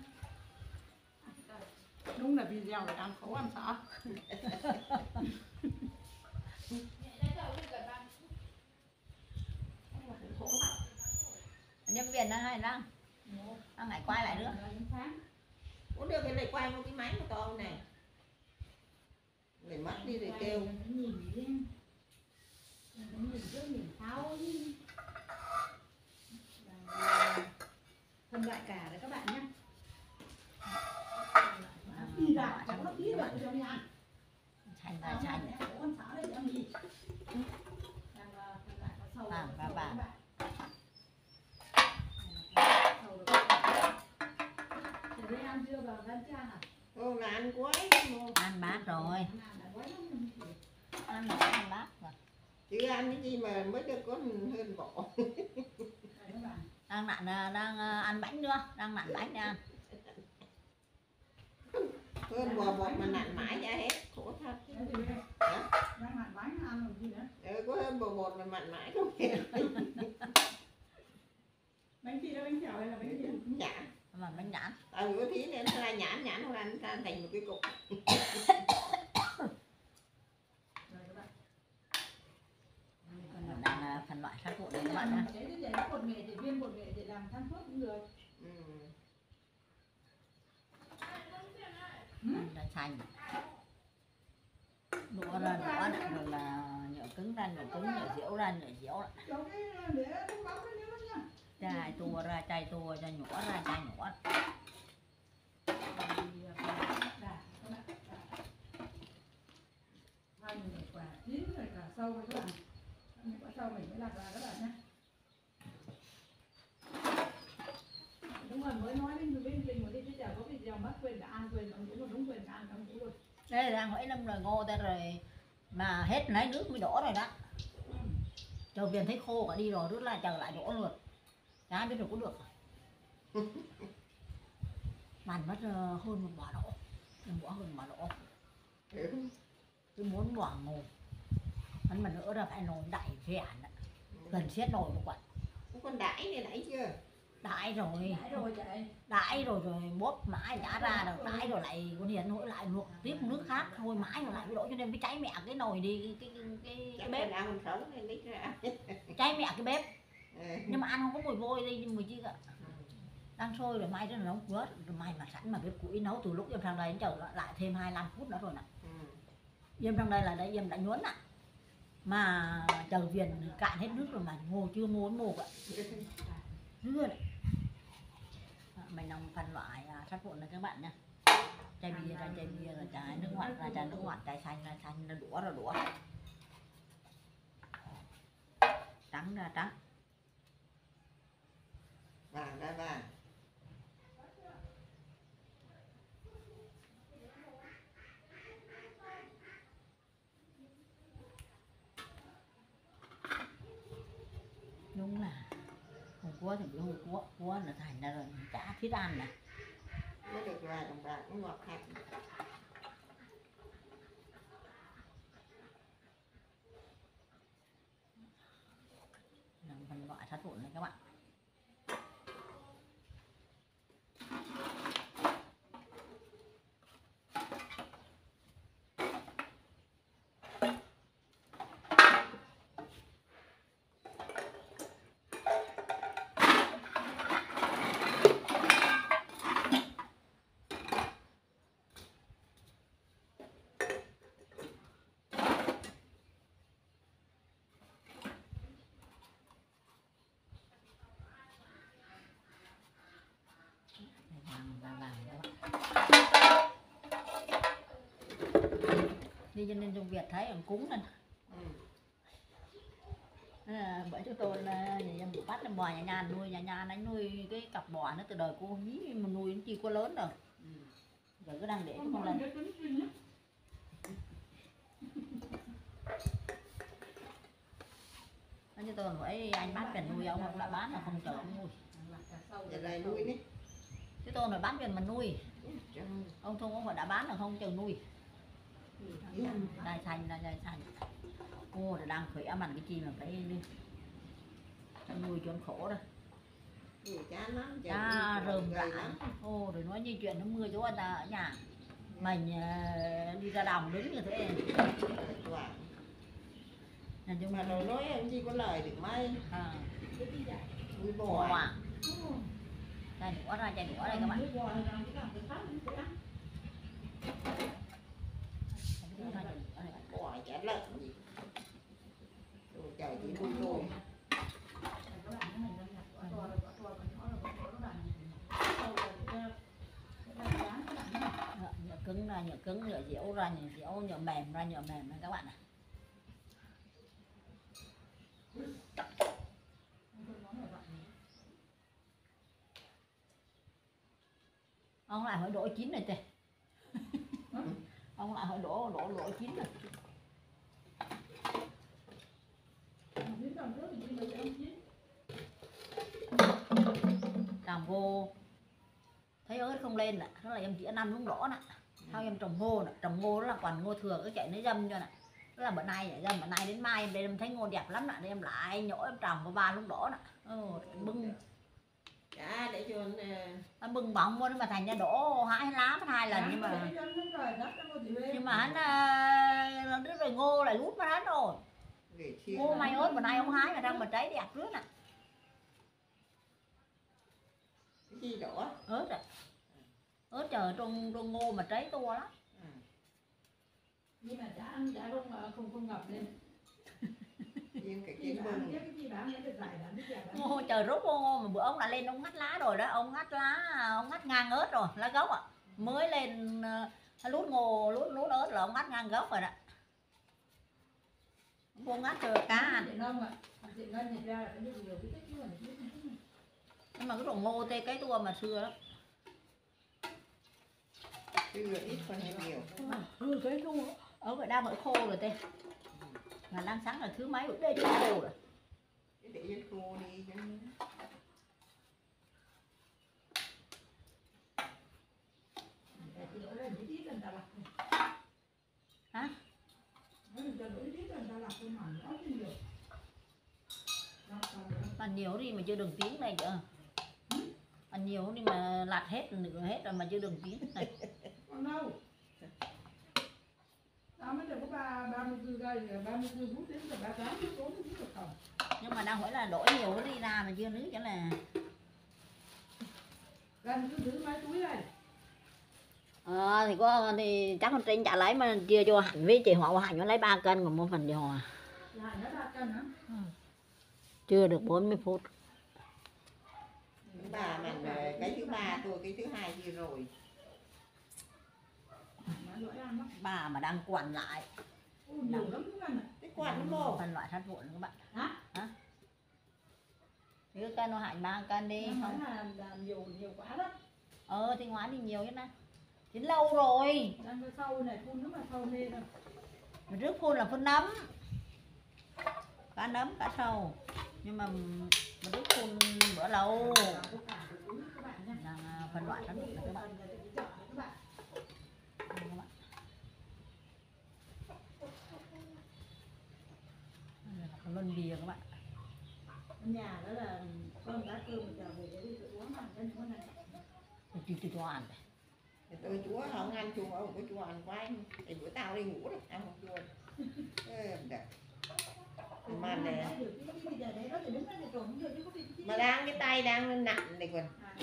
đúng là video để ăn khổ ăn sợ. Nhân viên đang hay đang đang lại quay lại nữa. Cũng được cái này quay một cái máy mà to này để mất đi rồi kêu. Phân loại cả đấy các bạn nhé. Đi ra cháu nó tí vậy cho nhà. Thành ra thành. À và bà. Ăn chưa bà ăn chưa à? Ô là ăn quấy mua. Ăn bát rồi. Ăn là ăn bát rồi. Chứ ăn cái gì mà mới được có hơn bỏ. Đang nặn đang ăn bánh nữa, đang nặn bánh đi ăn. Hơn bò bột mà nặn mãi ra hết khổ thật. Hả? Đang mặn bánh ăn rồi gì nữa? Ừ, có hơn bò bột mà mặn mãi không hết. Bánh gì đó bánh chảo hay là bánh gì? Nhãn. Mà bánh nhãn. À bữa thí nên ra nhãn nhãn không ăn ra thành một cái cục. Đang phân loại sát phụ đấy các bạn nhé. Thế thì để bột nghệ thì viên bột nghệ để làm than thuốc cũng được. Ừ. Đã chanh. Đũa ra đũa lại rồi là nhựa cứng ra nhựa cứng, nhựa diễu ra nhựa diễu lại. Cháu cái để thông báo với nhau nhá. Chai tua ra chai tua cho nhũa ra chai nhũa. Hai người quả chín rồi cả sâu với các bạn. Những quả sâu mình mới lạc vào các bạn nhé. Đúng rồi mới nói đến bên mình một đi chứ chả có việc gì mất quyền cả ăn quyền ông cũng đúng quyền cả ăn ông cũng luôn. Đây là hỏi năm rồi ngô ta rồi mà hết lấy nước mới đổ rồi đó. Chờ viên thấy khô cả đi rồi rút lại chờ lại đổ luôn. Chả biết được cũng được. Bàn mất hơn một quả đổ. Đừng bỏ hơn một quả đổ. Ừ. Cứ muốn bỏ ngô. Hắn mà nữa là phải nồi đẩy về hẳn ạ. Gần xiết nồi một quả. Con đãi này đãi chưa? Đãi rồi. Đãi rồi chạy. Đãi rồi rồi bóp mãi đã ra rồi đãi rồi lại con Hiền hỗi lại luộc tiếp nước khác thôi mãi rồi lại bị đổ cho nên mới cháy mẹ cái nồi đi cái cái cái, cái bếp đang còn sống nên lấy ra. cháy mẹ cái bếp Ừ. nhưng mà ăn không có mùi vôi đi nhưng mùi chi cả đang sôi rồi mai rất là nóng quá rồi mai mà sẵn mà bếp củi nấu từ lúc em sang đây đến chờ lại thêm hai mươi lăm phút nữa rồi nè. Ừ. Em sang đây là đây em đã nhuấn ạ mà chờ viền cạn hết nước rồi mà ngô chưa mua mồ ạ nước đấy. Mình làm phân loại sát vụn này các bạn nha. Chai bia ra chai bia là chai nước ngọt ra chai nước ngọt, chai xanh ra xanh, ra đũa ra đũa, trắng ra trắng, Vàng ra vàng. đúng là hồng cua thì bị hồng cua cua là thành ra rồi chả thích ăn này. Mới được vài đồng bạc cũng ngọt thật. loại sắt vụn này các bạn. Đi cho nên trong Việt thấy còn cúng lên. À, bởi chúng tôi là nhà dân bị bắt là bò nhà nhà nuôi, nhà nhà đánh nuôi cái cặp bò nó từ đời cô nhí mà nuôi nó chi có lớn rồi. Giờ cứ đang để cho con lên. Nó như tôi nói anh bán tiền nuôi ông ông đã bán là không chờ ông nuôi. Giờ này nuôi đi. Chứ tôi nói bán tiền mà nuôi. Ông không phải đã bán là không chờ nuôi. Đai xanh, đai xanh. Ô, đang khỏe mạnh cái chi mà phải đi. Nuôi cho khổ đó. Chán lắm. À, rơm rã. Ô, rồi nói như chuyện nó mưa chỗ anh ta ở nhà. Mình uh, đi ra đồng đứng như thế. Nhưng mà rồi nói em chi có lời được mấy. À. Nuôi bò à. Chai đũa ra, chai đũa đây các bạn. Bò chả lợn gì. Rồi trời chỉ nuôi thôi. Nhựa cứng ra, nhựa cứng, nhựa dẻo ra, nhựa dẻo, nhựa mềm ra, nhựa mềm ra các bạn ạ. Ông lại hỏi đổ chín rồi tê. Ông lại hỏi đổ đổ đổ chín rồi. Trồng ngô thấy ớt không lên nè, đó là em chỉ ăn lúc đỏ nè. Sau em trồng ngô nè, trồng ngô đó là còn ngô thừa cái chạy nó dâm cho nè. Đó là bữa nay vậy dâm, bữa nay đến mai em đây em thấy ngô đẹp lắm nè, đây em lại nhổ em trồng có ba lúc đỏ nè. Ừ, bưng Dạ, để cho anh bưng bọng vô mà thành ra đổ hai lá mất hai lần nhưng mà nhưng mà hắn lần trước rồi ngô lại lút mất hắn rồi. Ngô mày ớt bữa nay ông hái mà răng mà trái đẹp lắm nè. Cái gì đỏ? Ớt à. Ớt chờ trong trong ngô mà trái to lắm. Nhưng mà chả ăn chả không không không ngập lên. Ngô chờ rút ngô mà bữa ông đã lên ông ngắt lá rồi đó, ông ngắt lá, ông ngắt ngang ớt rồi, lá gốc ạ. À. Mới lên uh, lút ngô, lút lút ớt là ông ngắt ngang gốc rồi đó. Ông ngắt cho cá ăn. Nhưng mà cái đồ ngô tê cái tua mà xưa lắm. Xưa ít còn nhiều. Ừ cái tua ở vậy đang ở khô rồi tê. Mà đang sáng là thứ mấy bữa đây chưa khô rồi. Để cho khô đi cho hả? Ăn nhiều đi mà chưa đường tiếng này kìa. Ăn nhiều đi mà lạt hết nửa hết rồi mà chưa đường tiếng này. Còn đâu? Đó mới được có ba ba mươi tư cây, ba mươi tư phút đến là ba tám phút bốn phút được không? Nhưng mà đang hỏi là đổi nhiều đi ra mà chưa nước cho là gần cứ giữ mấy túi này. ờ thì có thì chắc con trên trả lấy mà chia cho Hạnh với chị họ Hạnh nó lấy ba cân còn một phần cho họ. Là nó ba cân hả? Ừ. Chưa được bốn mươi phút. Bà mà cái thứ ba tôi cái thứ hai gì rồi. Bà mà đang quản lại. Nhiều lắm các bạn ạ. Cái quản nó mồ. Phân loại sắt vụn các bạn. Hả? Hả? Thì cái cân nó Hạnh ba cân đi. Không phải là, là nhiều nhiều quá đó. Ờ thì ngoái thì nhiều chứ nè. Thì lâu rồi. Đang cái sâu này phun nó mà sâu lên đâu. Mà trước phun là phun nấm. Cá nấm, cá sâu. Nhưng mà mà trước phun bữa lâu. Đang phân loại sắt vụn các bạn. Luân bìa các bạn. nhà đó là con đã cơm trở về để đi uống mà cái chỗ này Chị chị cho ăn Thì tôi chúa không ăn chuồng ở một cái chuồng của anh thì bữa tao đi ngủ đấy ăn không chuồng mà nè mà đang cái tay đang nặng này còn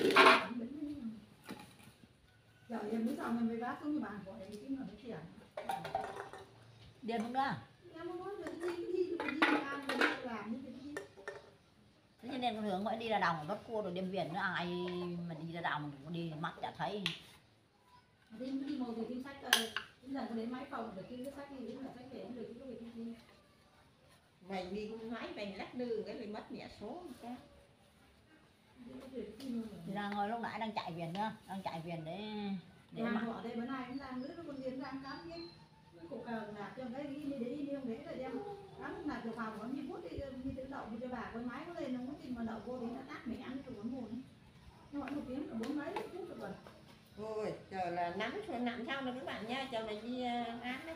giờ em mới xong em mới vác xuống như bạn của ấy cái mà cái tiền điên không đó. em muốn nói được đi đi đi ăn đi làm như thế đi. Thế cho nên con hướng gọi đi ra đồng bắt cua rồi đêm viện nữa ai mà đi ra đồng cũng đi mắt chả thấy. Đi đi ngồi thì cái sách lần có đến máy phòng được cái sách gì cũng là sách để được cái việc gì. mày đi cũng nói mày lắc lư cái này mất mẹ số cái Thì đang ngồi lúc nãy đang chạy viền nữa, đang chạy viền để để làm mặc. họ đây bữa nay cũng đang lưới nó con điên đang cắm cái cục cờ nạp cho cái đi để đi không để là đem cắm nạp vào phòng có như phút đi như tự động cho bà con máy nó lên nó muốn tin mà đậu vô đến nó tắt mình ăn được món mùn nó gọi một tiếng là bốn mấy phút rồi còn thôi chờ là nắng rồi nặng sau rồi các bạn nha chờ là đi ăn đấy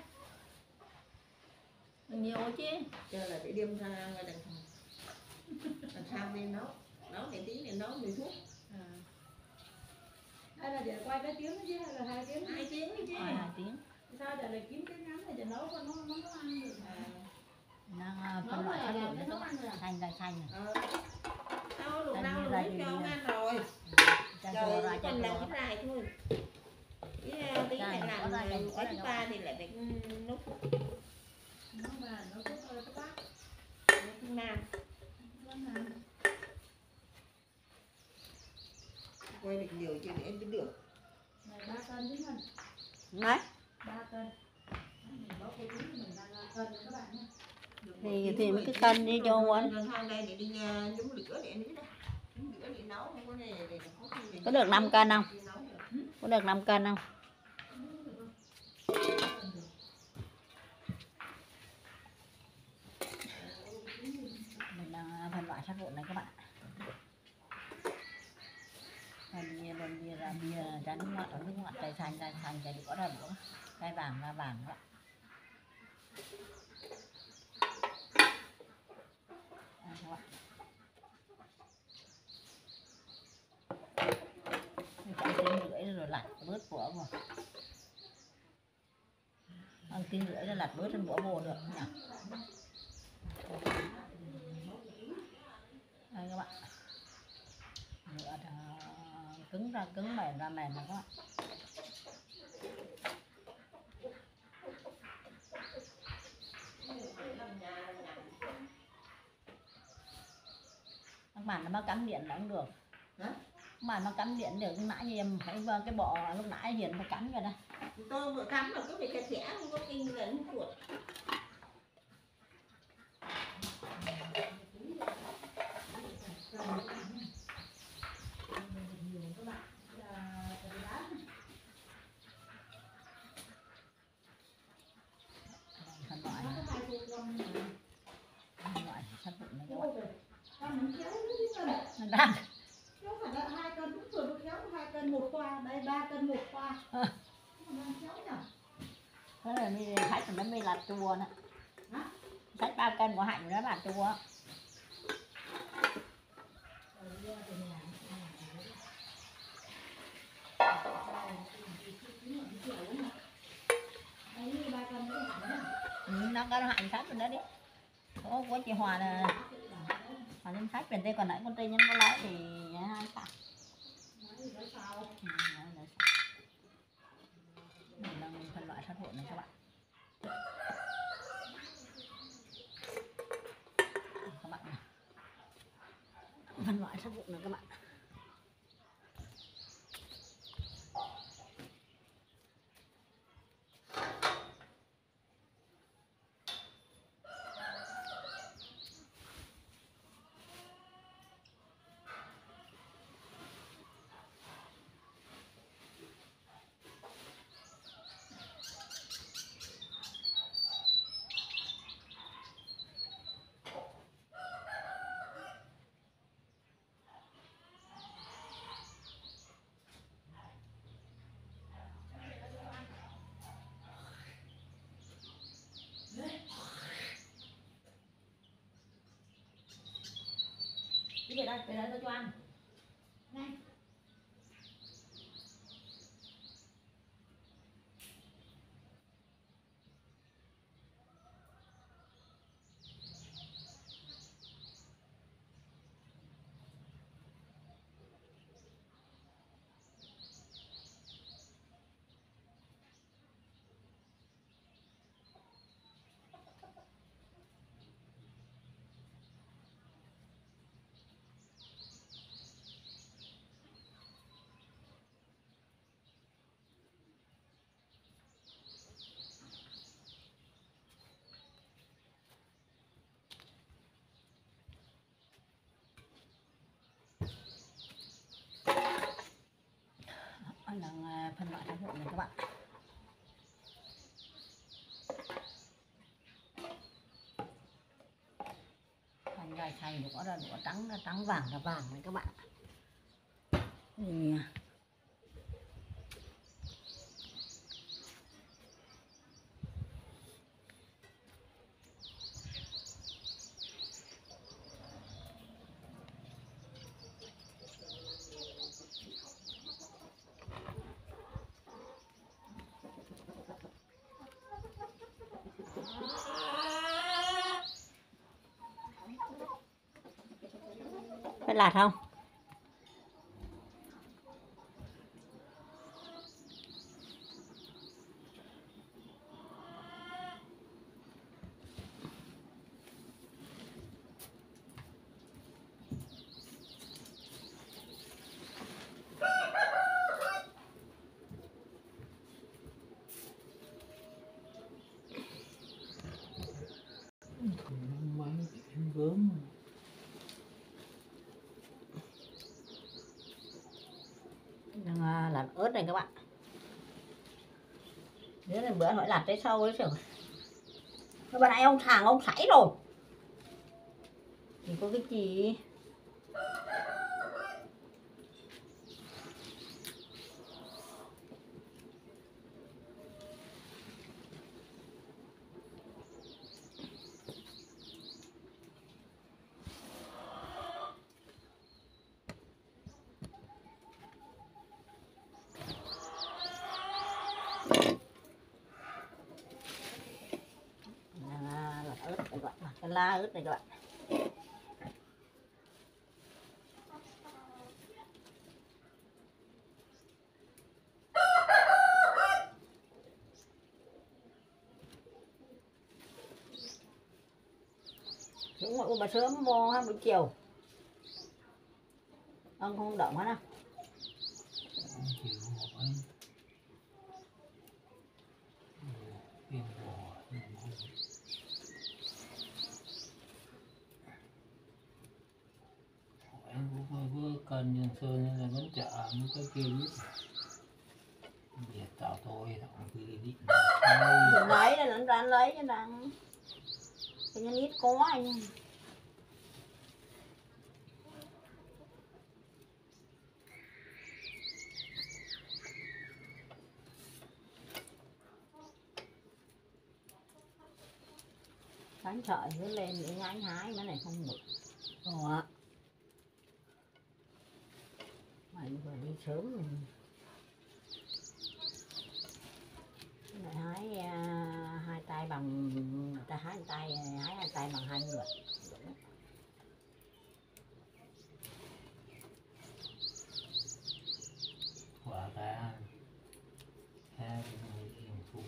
Nhiều chứ. chờ là để đem ra ngoài đằng phòng làm sao đi nấu nấu để tí để nấu mùi thuốc à. Hay là để quay cái tiếng chứ hay là hai tiếng hai tiếng chứ Hai hai tiếng. sao để lại kiếm cái ngắn này để nấu cho nó nó nó ăn được à. Đang phân loại các loại nó xanh ra xanh này. ờ đâu lúc nào lúc cho ông ăn rồi Cho trời cho ra chỉ cho còn làm cho. cái này thôi cái tí này làm cái thứ ba thì lại phải nấu Nó mà nó cũng hơi các bác không làm quay được nhiều chứ để em biết được này ba cân chứ mình Đấy. ba cân mình bóc cái túi mình đang cân các bạn nhé Thì thì mấy cái cân đi cho quán. rồi hai đây để đi nhúng lửa để nữa đó nhúng lửa để nấu không có này để Có được năm cân không? Có được năm cân không? Mình đang phân loại sát vụn này các bạn. Lần bia lần bia ra bia ra nước ngọt ở nước ngọt trái xanh trái xanh trái đũa ra đũa trái vàng ra vàng các bạn. À, các bạn. Ăn tiếng rưỡi rồi lặt bớt của rồi. Ăn tiếng rưỡi rồi lặt bớt trên bữa bồ được nhỉ? Đây các bạn. Nữa là cứng ra cứng mềm ra mềm này các bạn. Các bạn nó mà cắm điện là cũng được. Hả? Các bạn mà cắm điện được nãy như em phải cái bộ lúc nãy Hiền phải cắm rồi đây. tôi vừa cắm mà cứ phải kẹt khẽ không có kinh là không chuột Phân loại phân loại sát vụn này các bạn. Nó đang kéo phải là hai cân cũng vừa kéo hai cân một khoa đây ba cân một khoa kéo nhỉ thế là đi khách nó mới là chua nữa. Khách ba cân của Hạnh nó là chua. Ừ, nó có Hạnh khách rồi đó đi. Có của chị Hòa là Hòa lên khách bên đây còn nãy con trai nhân có nói thì hai khách. Mình đang phân loại sát vụn này các bạn. Các bạn này. Phân loại sát vụn này các bạn. về đây, về đây tôi cho ăn. Nhanh. Anh đang phân loại trong hộp này các bạn. Thành dài thành đũa ra đũa trắng ra trắng, vàng ra vàng này các bạn. Thì phải lạt không? Gớm. Đang làm ớt này các bạn. Nếu là bữa hỏi lặt tới sâu ấy rồi. Các bạn nãy ông thằng ông sảy rồi. Thì có cái gì? Cái lá ớt này các bạn. Đúng rồi, bà sớm mua ha, buổi chiều ông không động hết á. Cần nhân sơn nên là vẫn chợ mới có kêu biết việc tạo tôi thằng quy định đừng lấy là nó ra lấy cho đang cái nhân ít có anh đánh sợi nó lên để nhái hái cái này không được. Ủa mày vừa đi sớm rồi. Lại hái uh, hai tay bằng ta hái tay hái hai tay bằng hai người. quả ra hai người phụ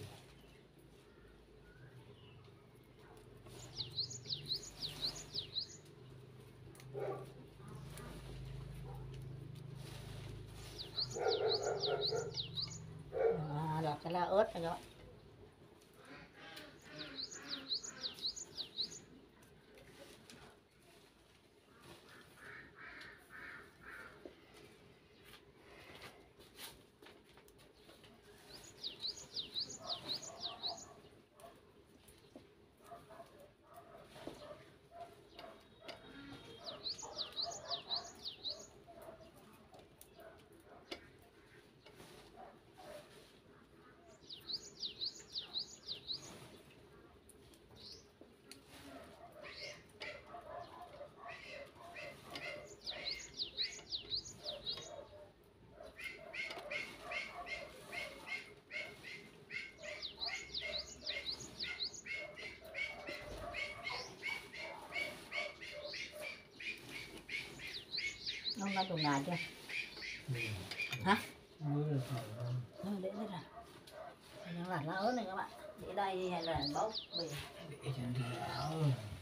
À, lọt cái lá ớt này các bạn. nó tụ nhà chưa? Hả? Mưa là phải không? Ừ, để đây là nó là lá ớt này các bạn, để đây hay là bốc bì Để cho đéo.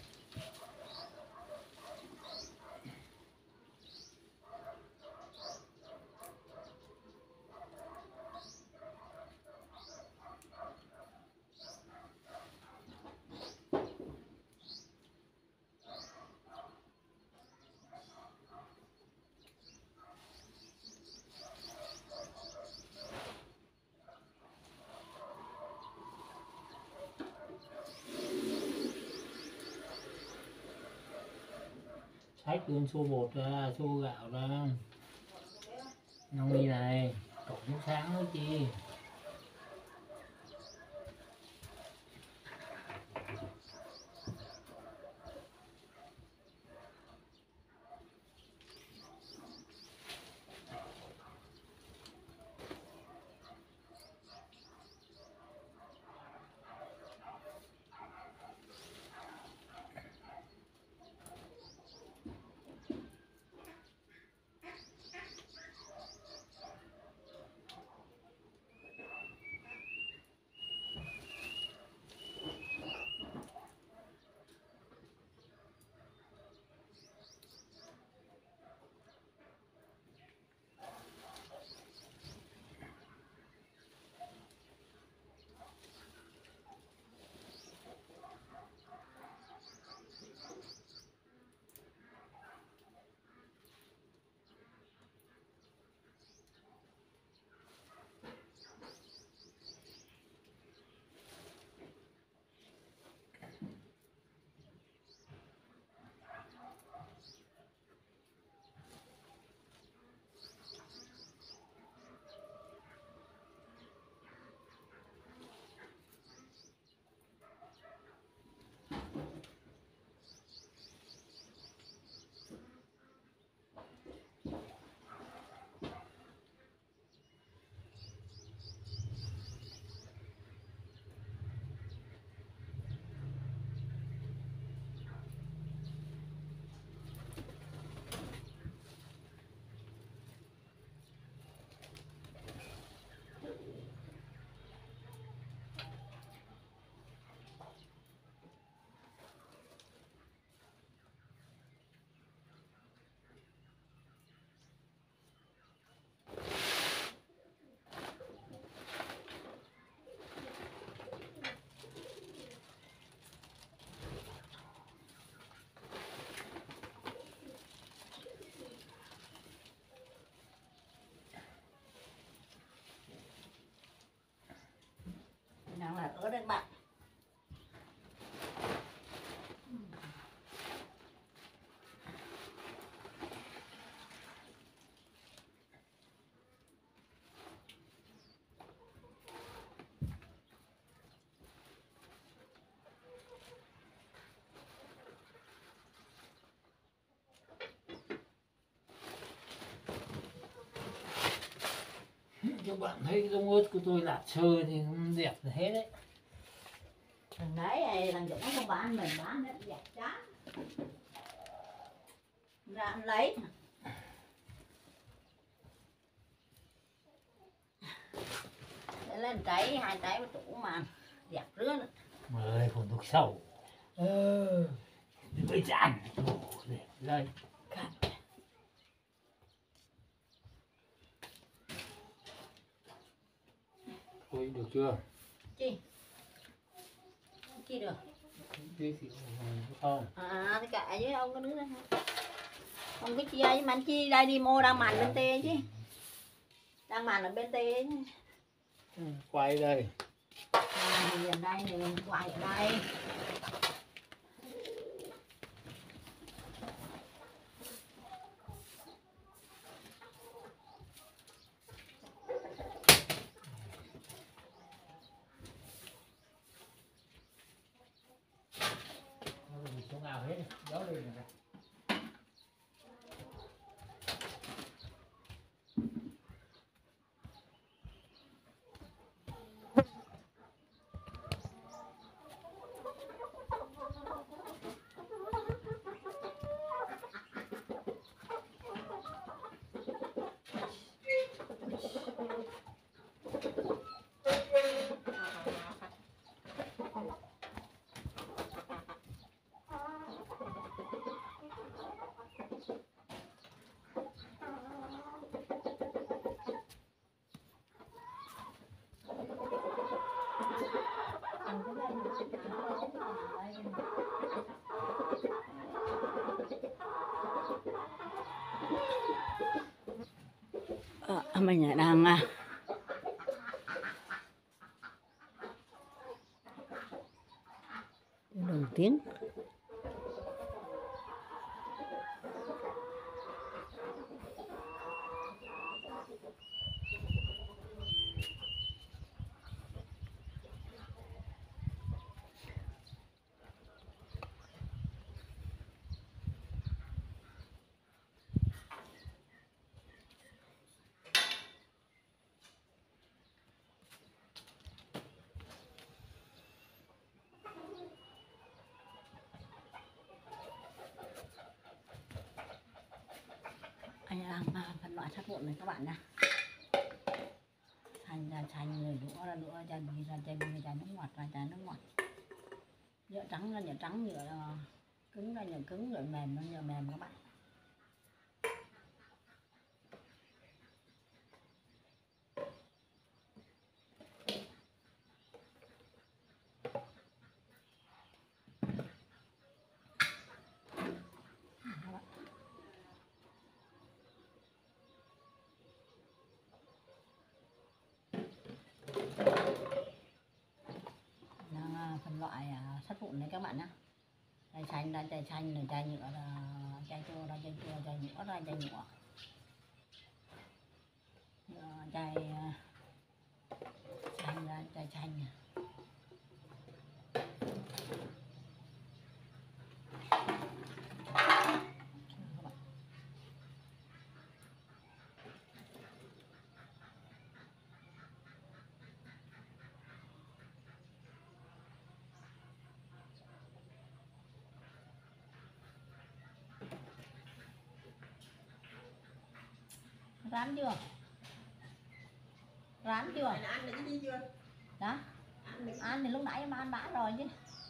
Xách luôn xô bột ra, xô gạo ra. Nông đi này, cậu nước sáng nữa chi. nào là ớt đấy các bạn. Các bạn thấy cái giống ớt của tôi lạt sơ thì không đẹp hết đấy. Thằng đấy thằng Dũng nó không bán, mình bán nó đẹp chán. Ra ăn lấy. Để lên trái, hai trái với tủ mà đẹp rứa nữa. Mời phun thuốc sâu. Ờ. Với chán. Ồ, đẹp đây. Thôi được chưa? Chi? Chi được? Chi xỉu không? À thì cả với ông có đứa đó hả? Ông cái chi ấy mà anh chi đây đi mua đang màn bên tê chứ. Đang màn ở bên tê chứ. Ừ, quay đây. À, thì ở đây thì mình quay ở đây. Xuống nào hết, gió lên rồi. À, mình đang à, đầu tiên anh đang à, phân loại sát vụn này các bạn nha. Chanh ra chanh rồi đũa ra đũa, chai bì ra chai bì, chai nước ngọt ra chai nước ngọt, nhựa trắng ra nhựa trắng, nhựa uh, cứng ra nhựa cứng, nhựa mềm ra nhựa mềm các bạn. Phân loại uh, sắt vụn đấy các bạn nhé. Chai xanh ra chai xanh, rồi chai nhựa ra chai chua, ra chai chua, chai nhựa ra chai nhựa, uh, chai uh, xanh ra chai xanh. Rán chưa? Rán chưa? Mày ăn được cái gì chưa? Đó. Ăn thì lúc nãy em ăn đã rồi chứ.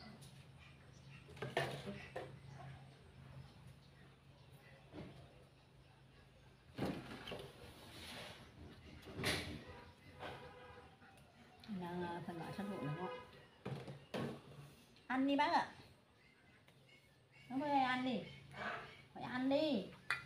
Đang phân loại sát vụn đúng không? Ăn đi bác ạ. Nó mới ăn đi. Phải ăn đi.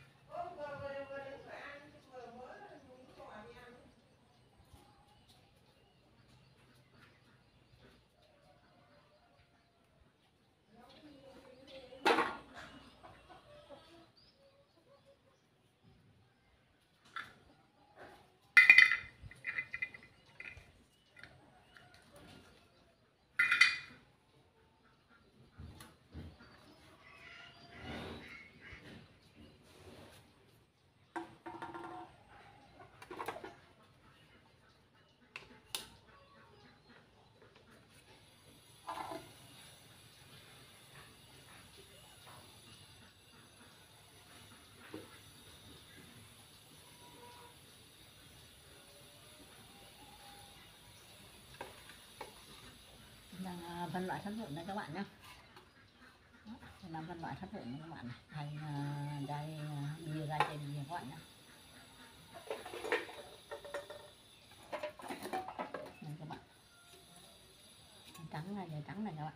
Đang phân loại sát vụn đây các bạn nhé. Làm phân loại sát vụn các bạn này, thành uh, chai uh, bia ra chai bia các bạn nhé. Đây các bạn, trắng này, này trắng này các bạn.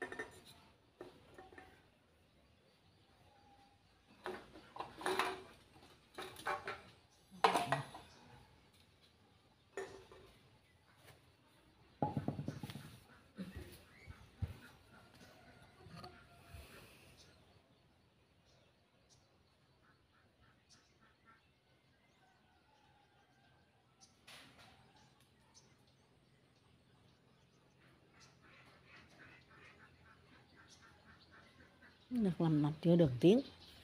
Được làm mặt chưa được tiếng,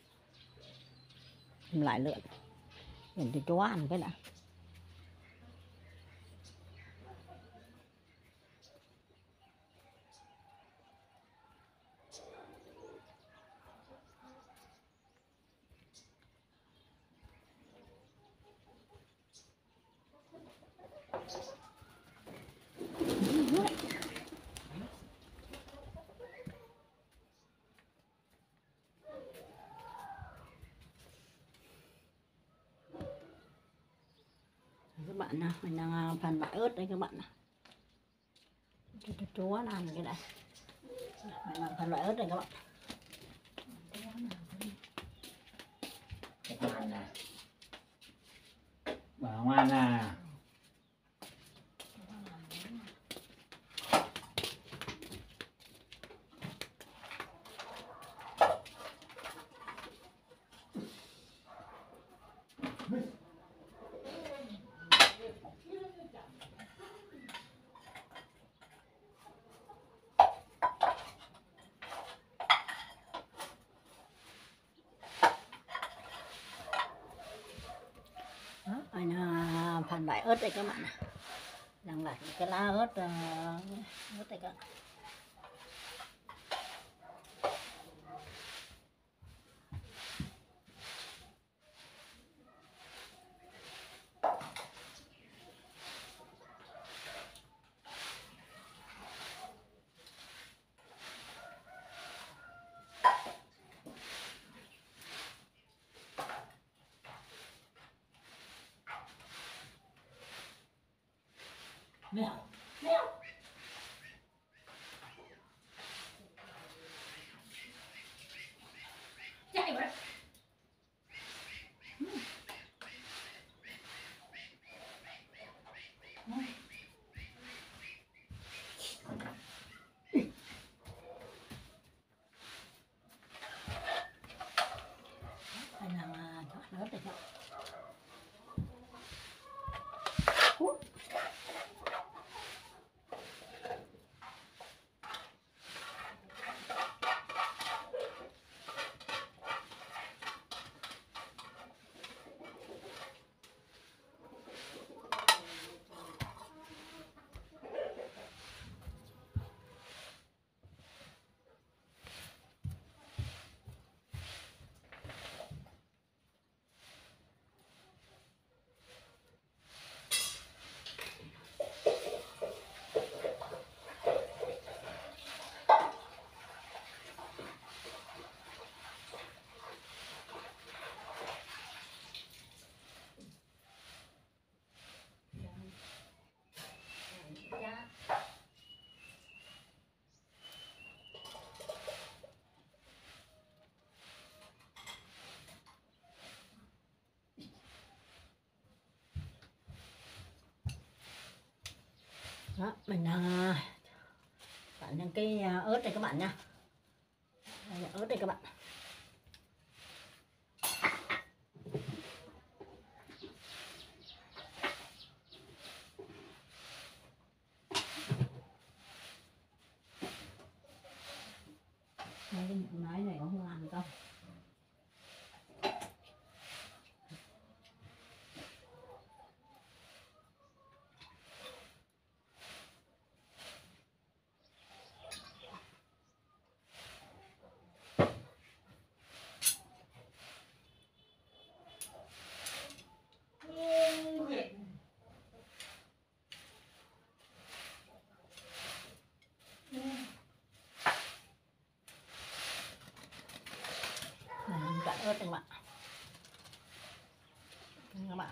làm lại lượn để cho chó ăn cái đã. Các bạn nào, mình đang phần loại ớt đây các bạn nào, cho chó ăn cái này. Mình làm phần loại ớt này các bạn. Các bạn nè, bà ngoan à. Đó, anh à, phần loại ớt đây các bạn này. Đang lại cái lá ớt uh, ớt đây các bạn. Mèo, mèo. Chạy vào đây. Anh làm chọn ớt đây các bạn. Đó, mình đang bạn những cái ớt đây các bạn nha. Đây là ớt đây các bạn. Đây cái máy này có không ăn được không? Cạn ớt các bạn. Các bạn.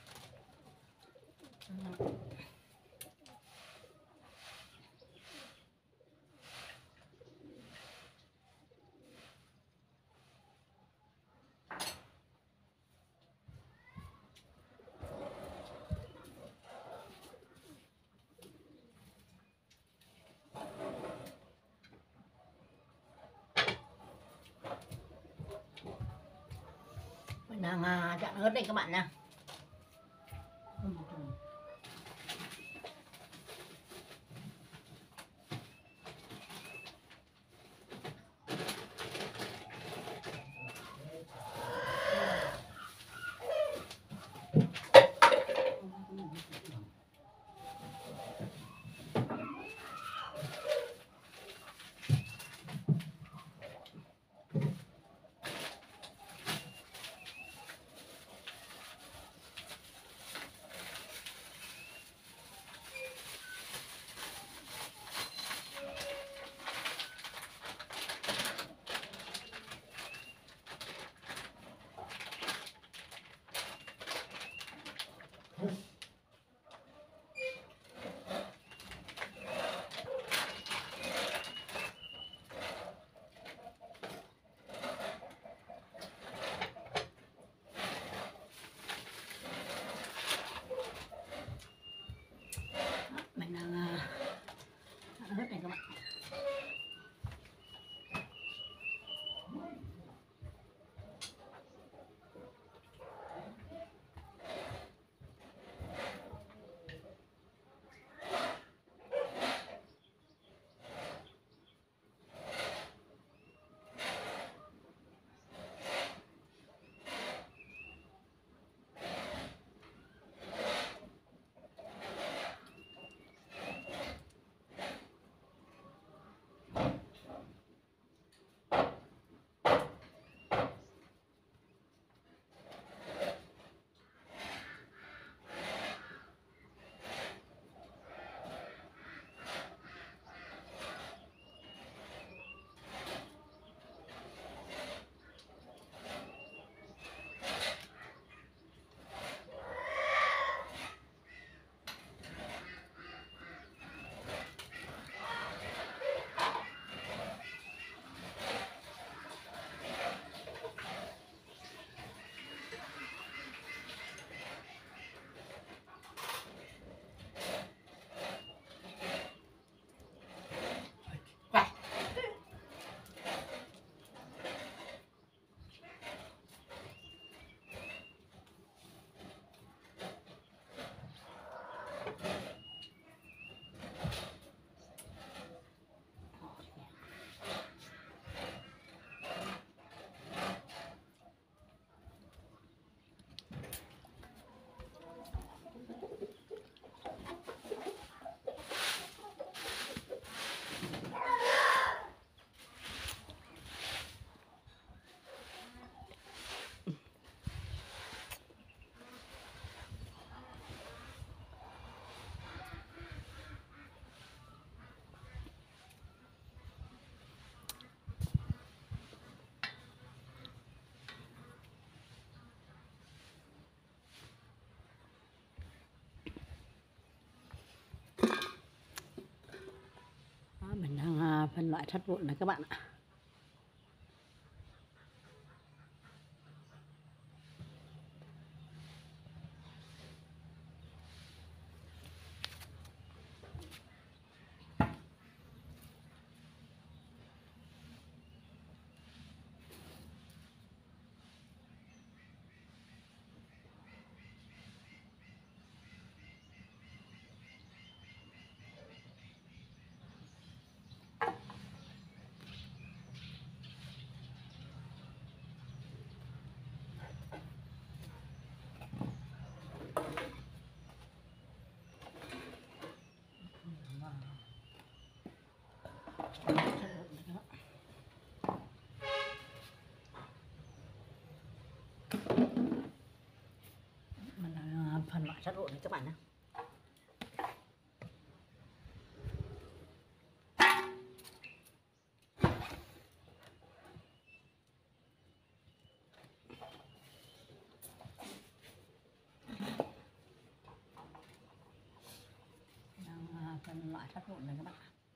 Mình đang uh, chọn ớt đây các bạn nha. loại sắt vụn này các bạn ạ. Mình là phần loại sắt vụn này các bạn nhé. Phần loại sắt vụn này các bạn.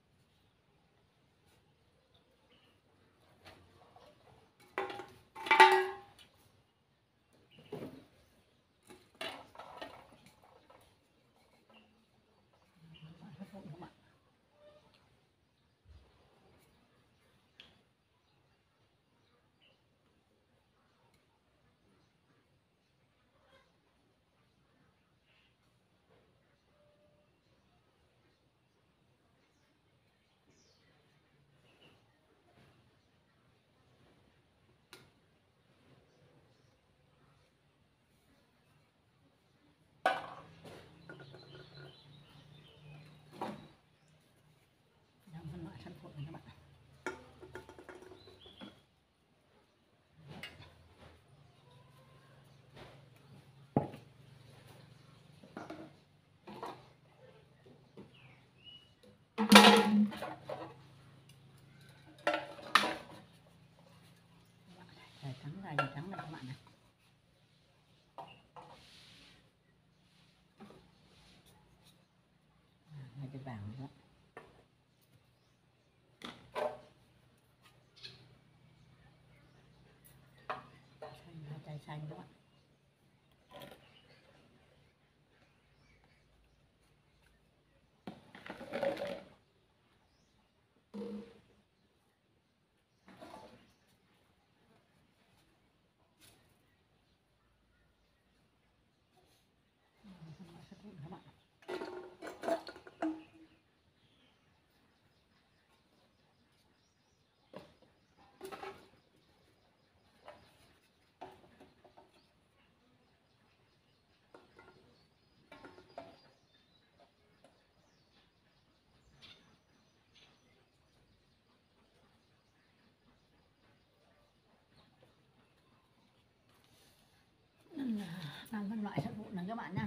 Phần loại sắt vụn này các bạn. Rồi trắng ra thì trắng này các bạn này. Hai cái vàng nữa. Xanh, hai chai xanh các bạn. Các bạn. Làm phân loại sắt vụn này các bạn nha.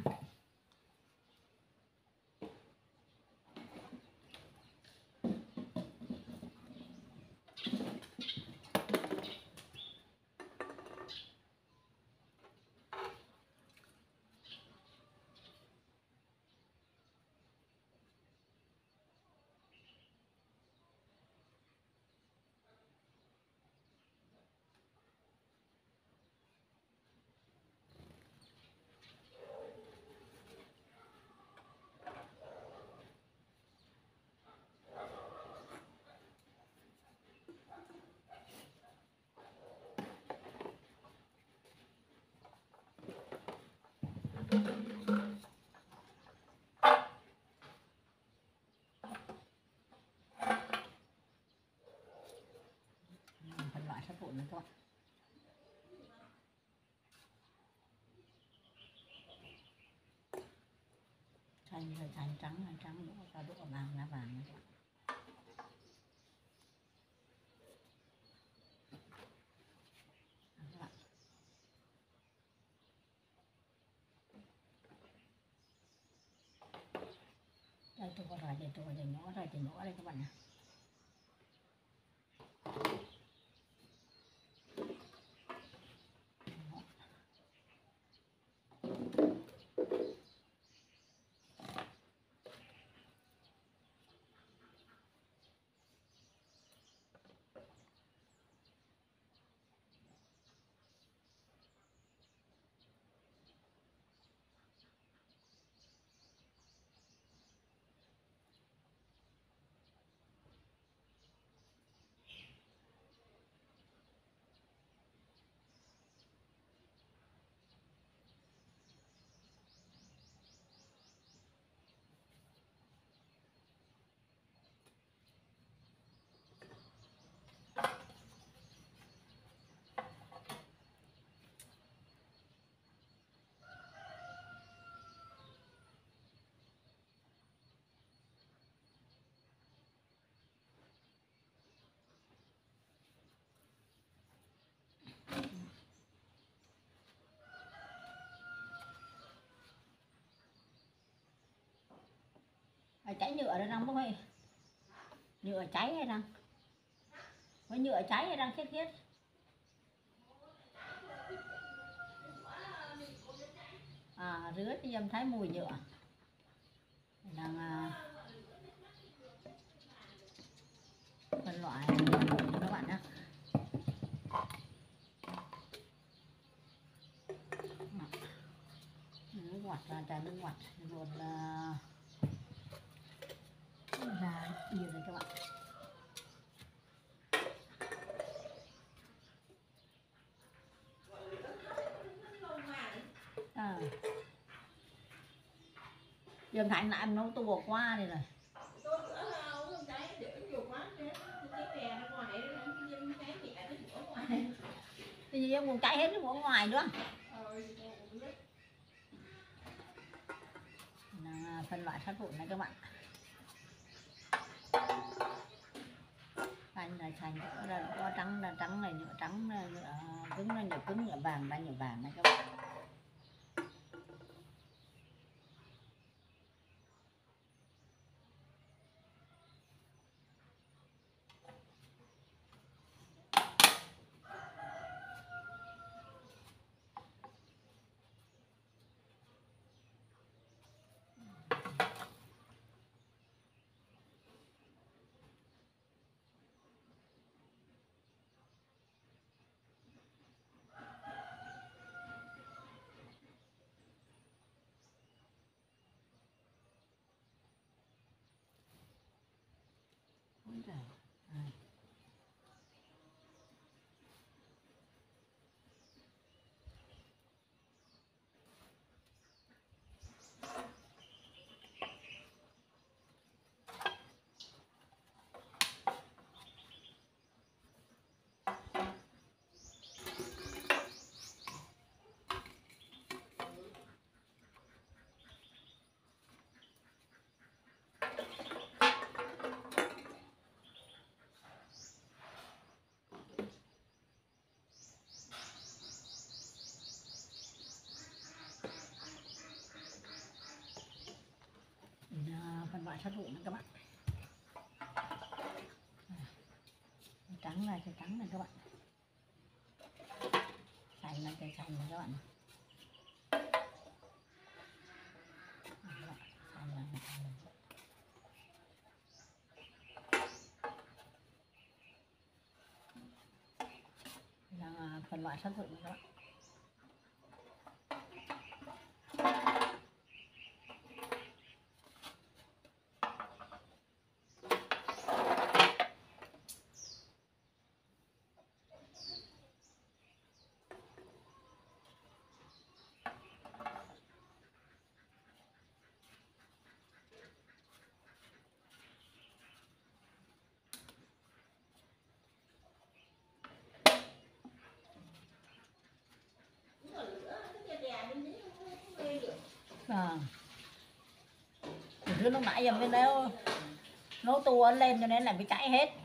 Phân loại sắt vụn này các bạn. Xanh rồi xanh, trắng rồi trắng nữa, cho đỗ vàng lá vàng này các bạn. Các bạn. Đây tôi có rồi, đây tôi có dành nhỏ rồi, dành nhỏ đây các bạn này. cháy nhựa đấy đang bốc hơi, nhựa cháy hay đang với nhựa cháy hay đang khiết khiết. À, rứa thì em thấy mùi nhựa đang à, phân loại các bạn nhé. Nước ngọt ra trà nước ngọt rồi là ra nhiều rồi các bạn. À. Dường Thành lại nấu tua qua đây rồi. Cái gì em còn cháy hết nó ở ngoài nữa. Là phân loại sát vụn này các bạn. Xanh là xanh, có trắng là trắng này, nhựa trắng là nhựa cứng là nhựa cứng, nhựa vàng là nhựa vàng này các bạn. Phân loại sát vụn này các bạn. Trắng là cái trắng này các bạn. Xanh là cái xanh này các bạn. Xanh là cái xanh này. Là phân loại sát vụn này các bạn. À. Thứ lúc nãy giờ bên đấy nấu tua lên cho nên là bị cháy hết.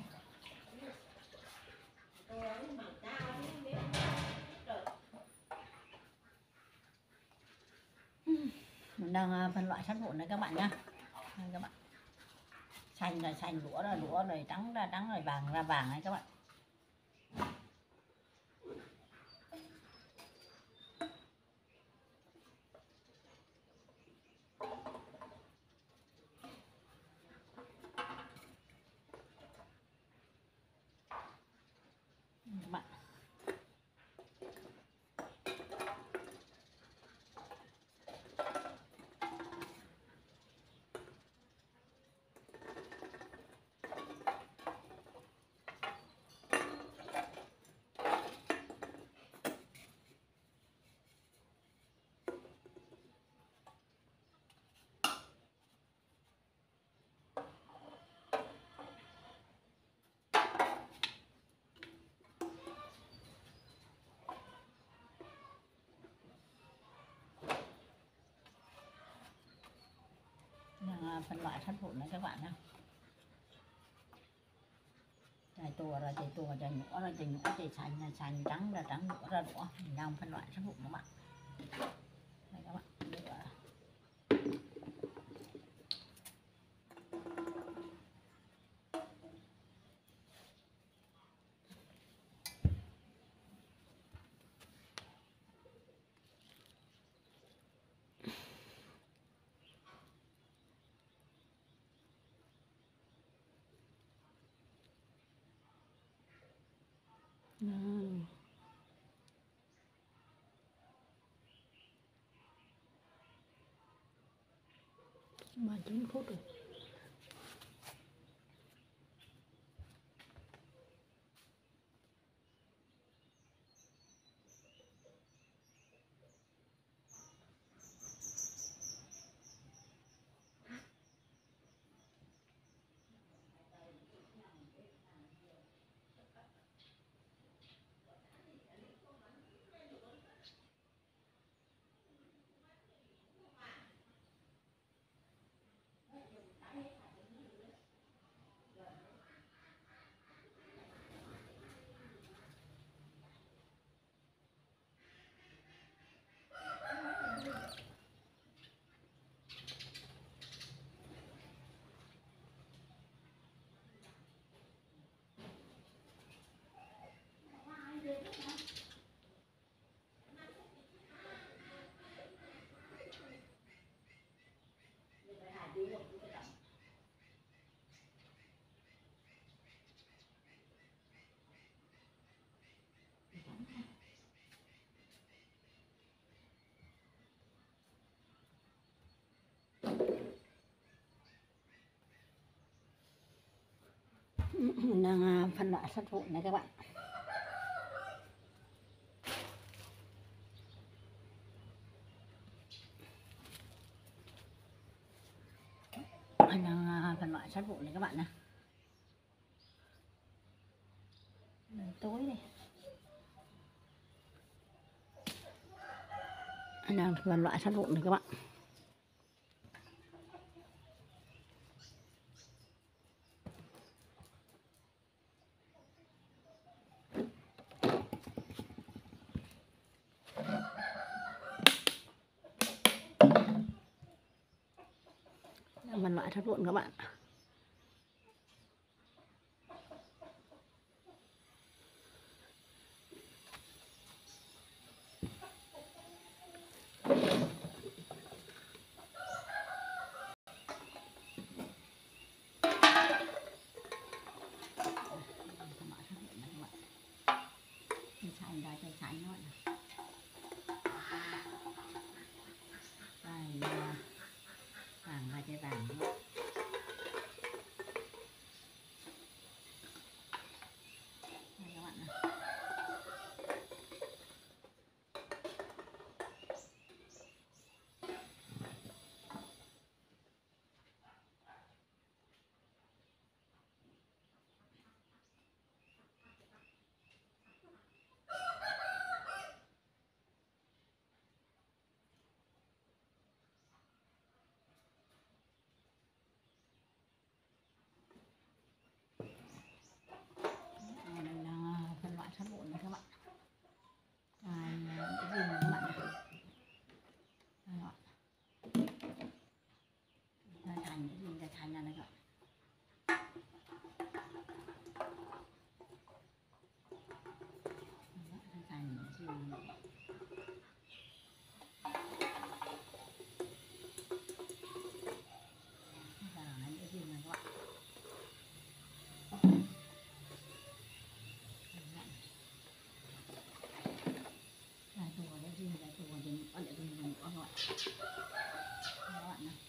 Mình đang phân loại sát vụn này các bạn nhá. Các bạn. Xanh là xanh, lúa là lúa, rồi trắng ra trắng, rồi vàng ra vàng này các bạn. Các bạn. Phân loại sát vụn này các bạn nhé. Chai tua ra chai tua, chai nhũ ra chai nhũ, chai xanh là xanh, trắng là trắng, nhũ ra đũa. Mình đang phân loại sát vụn các bạn. Đây các bạn. Ừ. ba mươi chín phút rồi. Mình đang à, phân loại sát vụn này các bạn. Mình đang à, phân loại sát vụn này các bạn nè. Tối này. Mình đang phân loại sát vụn này các bạn. Phân loại sát vụn các bạn. Chanh ra cho chanh nó này. Đây vàng ra cho vàng nữa. Đây các bạn này. Đây là phân loại sát vụn này các bạn. Đây cái gì này các bạn này. Đây các bạn. Đây thành cái gì, đây thành ra đây các bạn. Đây thành cái gì này. Các bạn này.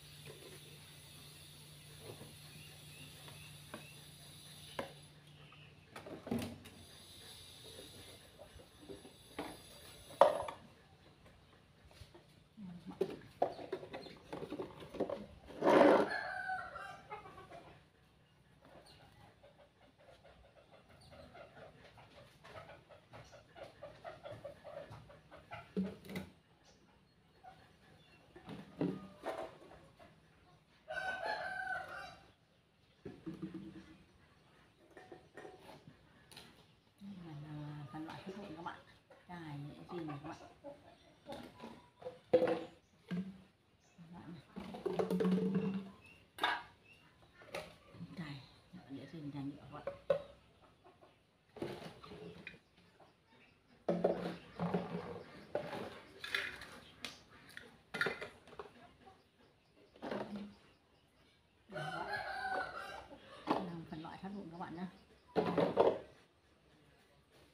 Phân loại sát vụn các bạn. Cái gì này các bạn. Đây, địa hình thành nhựa các bạn. Phân loại sát vụn các bạn nhé.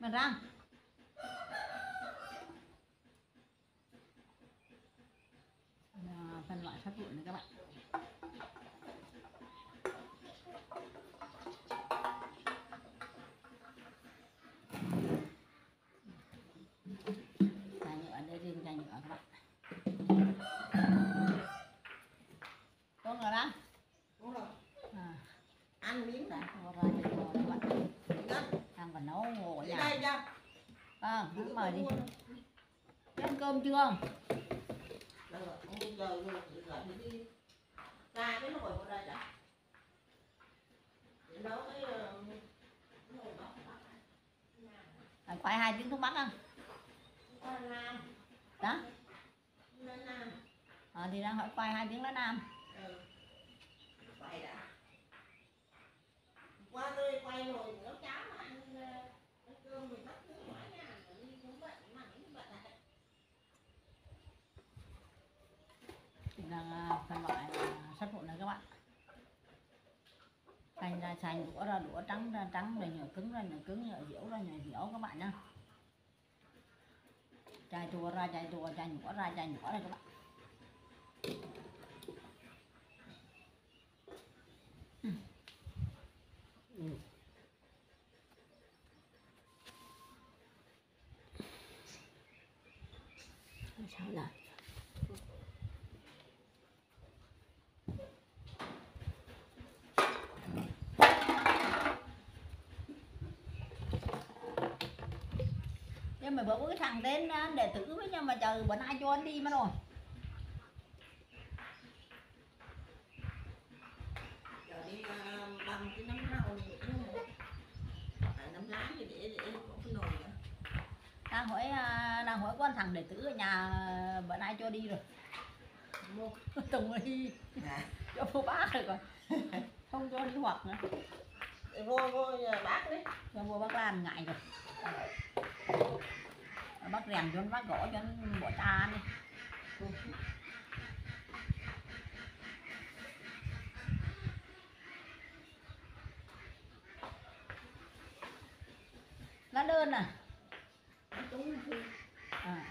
mà răng. À, phân loại sắt vụn này các bạn. Chai nhựa đây riêng chai nhựa các bạn. Đúng rồi đó. Đúng rồi. À. Ăn miếng này. Đây, ra cho cô các bạn. Đó. Đang còn nấu ngủ ở Ở nhà. đây ra. À, mời đi. Ăn cơm chưa? Được rồi, không giờ rồi, lại đi ra cái nồi vào đây đã. Để nấu cái nồi đó. À, khoai hai tiếng thuốc bắc không? Khoai nam. Đó. Khoai nam. À, thì đang hỏi khoai hai tiếng lá nam. Ừ. Quay đã. Qua tôi quay rồi nấu cháo mà ăn ăn cơm mình bắt cứ mãi nha, đi cũng bệnh mà cũng bệnh này. Thì đang uh, phân loại uh, sắt vụn này các bạn. Xanh ra xanh, đũa ra đũa, trắng ra trắng, rồi nhựa cứng ra nhựa cứng, nhựa dẻo ra nhựa dẻo các bạn nhá. Chai tua ra chai tua, chai nhựa ra chai nhựa đây các bạn. Ừ. Sao lại? Nhưng mà bữa cái thằng đến đệ tử với nhau mà chờ bữa nay cho anh đi mà rồi. Giờ đi bằng cái nấm rau này nữa. À, nấm lá thì để để có cái nồi nữa. Đang hỏi đang hỏi con thằng đệ tử ở nhà bữa nay cho đi rồi. Mua Tùng đi cho cô bác rồi còn không cho đi hoặc nữa. vô vô nhà bác đấy. Cho vô bác Lan ngại rồi. Bác rèn cho bác gõ cho bỏ ta đi. Lá đơn à? À.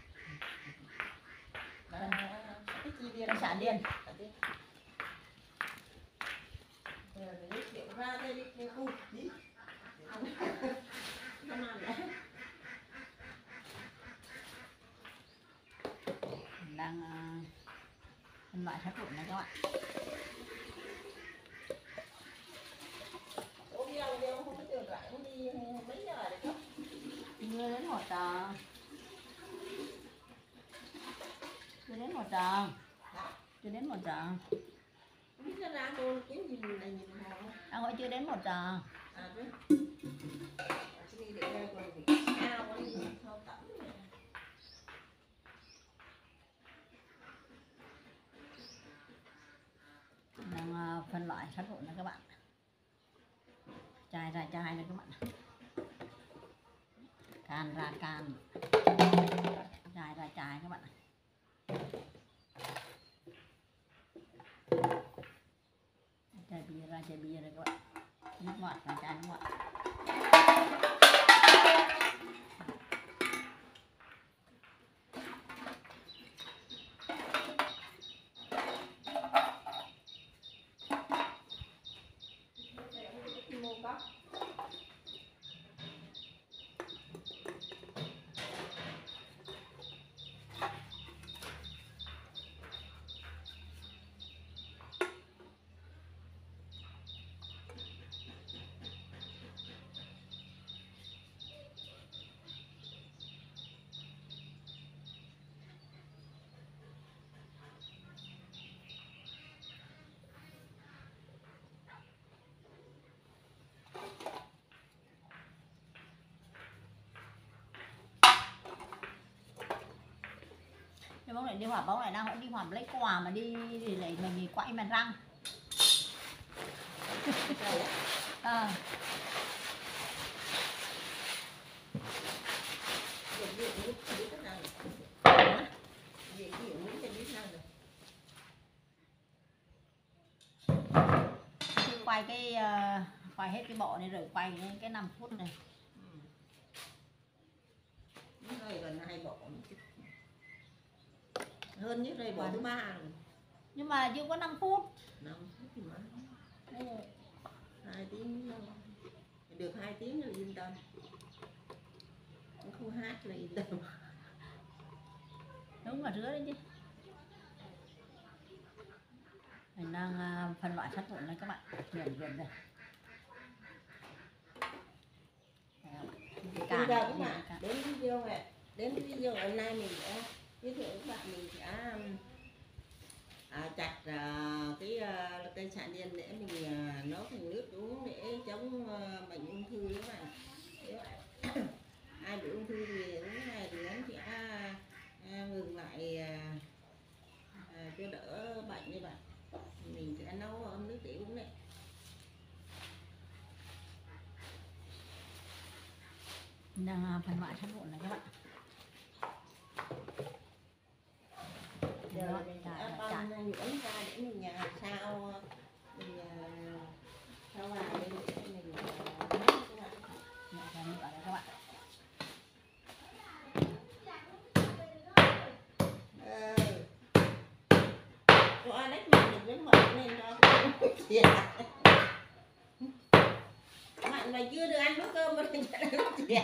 Cái chi điên Cái sản điên. Giờ để triệu ra đây đi nghe cu đi. Nó làm đấy. Đang uh, phân loại sắt vụn này các bạn. Ủa đi đâu đi không có được lại không đi mấy giờ đấy không? Đưa đến một giờ. Đưa đến một giờ. Chưa đến một giờ. Biết ra ra cô cái nhìn này nhìn họ. Đang hỏi chưa đến một giờ. À chứ. À, chứ đi để đây còn phải sao có đi thao tẩm này. Đang uh, phân loại sắt vụn này các bạn. Chai ra chai này các bạn. Can ra can. Chai ra chai các bạn. Chai bia ra chai bia này các bạn. Nước ngọt và chai nước ngọt. Nhưng bóng này đi họp, bóng này đang hỏi đi họp lấy quà mà đi thì lại mình thì quậy mặt răng. À. Quay cái uh, quay hết cái bộ này rồi quay cái, cái năm phút này. hay bỏ hơn nhất đây bỏ thứ ba rồi. Nhưng mà chưa có năm phút. năm phút thì mà hai tiếng được hai tiếng là yên tâm, không hát là yên tâm. Đúng là rứa đấy chứ. Mình đang uh, phân loại sắt vụn này các bạn, chuyển chuyển đây. Bây giờ các bạn đến video này, đến video hôm nay mình sẽ giới thiệu các bạn mình sẽ à, chặt à, cái à, cây xạ điên để mình à, nấu thành nước uống để chống à, bệnh ung thư các bạn. Ai bị ung thư thì uống cái này thì nó sẽ à, ngừng lại à, à, cho đỡ bệnh như vậy. Mình sẽ nấu ấm nước để uống này. Đang phân loại sắt vụn này các bạn. Giờ mình sẽ băm nhuyễn ra để mình sao mình sao vào đây để mình nấu các bạn. Nhẹ ra nhựa đây các bạn. Ờ. Có ai lấy mặt được với mật nên cho kìa. Bạn mà chưa được ăn bữa cơm mà đừng cho nó kìa.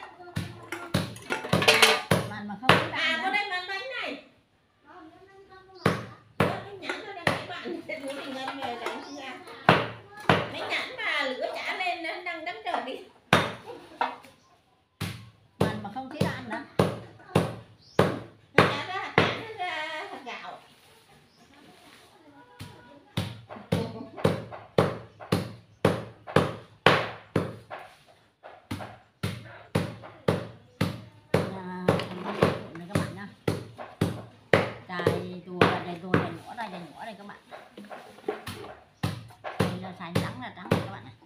Bạn mà không biết À có đây bán bánh này. Bánh nhãn nó đang để bạn để đứa mình ngâm về đánh ra. Bánh nhãn mà lửa trả lên nó đang đấm trời đi. bạn mà không thích ăn nữa. Nó trả ra hạt nhãn nó ra hạt gạo. À, này các bạn nhá. Cài tua đây tua đây nhỏ đây đây nhỏ đây các bạn. Đây là xài trắng là trắng này các bạn này.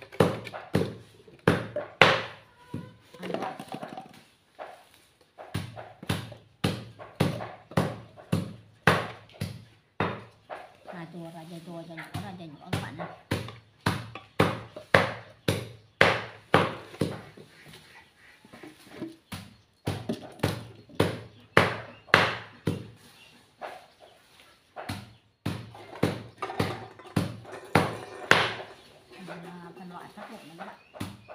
Ăn các bạn. Hai tua ra dây tua dây nhỏ ra dây nhỏ các bạn nhá. Phân loại sắt vụn này các bạn.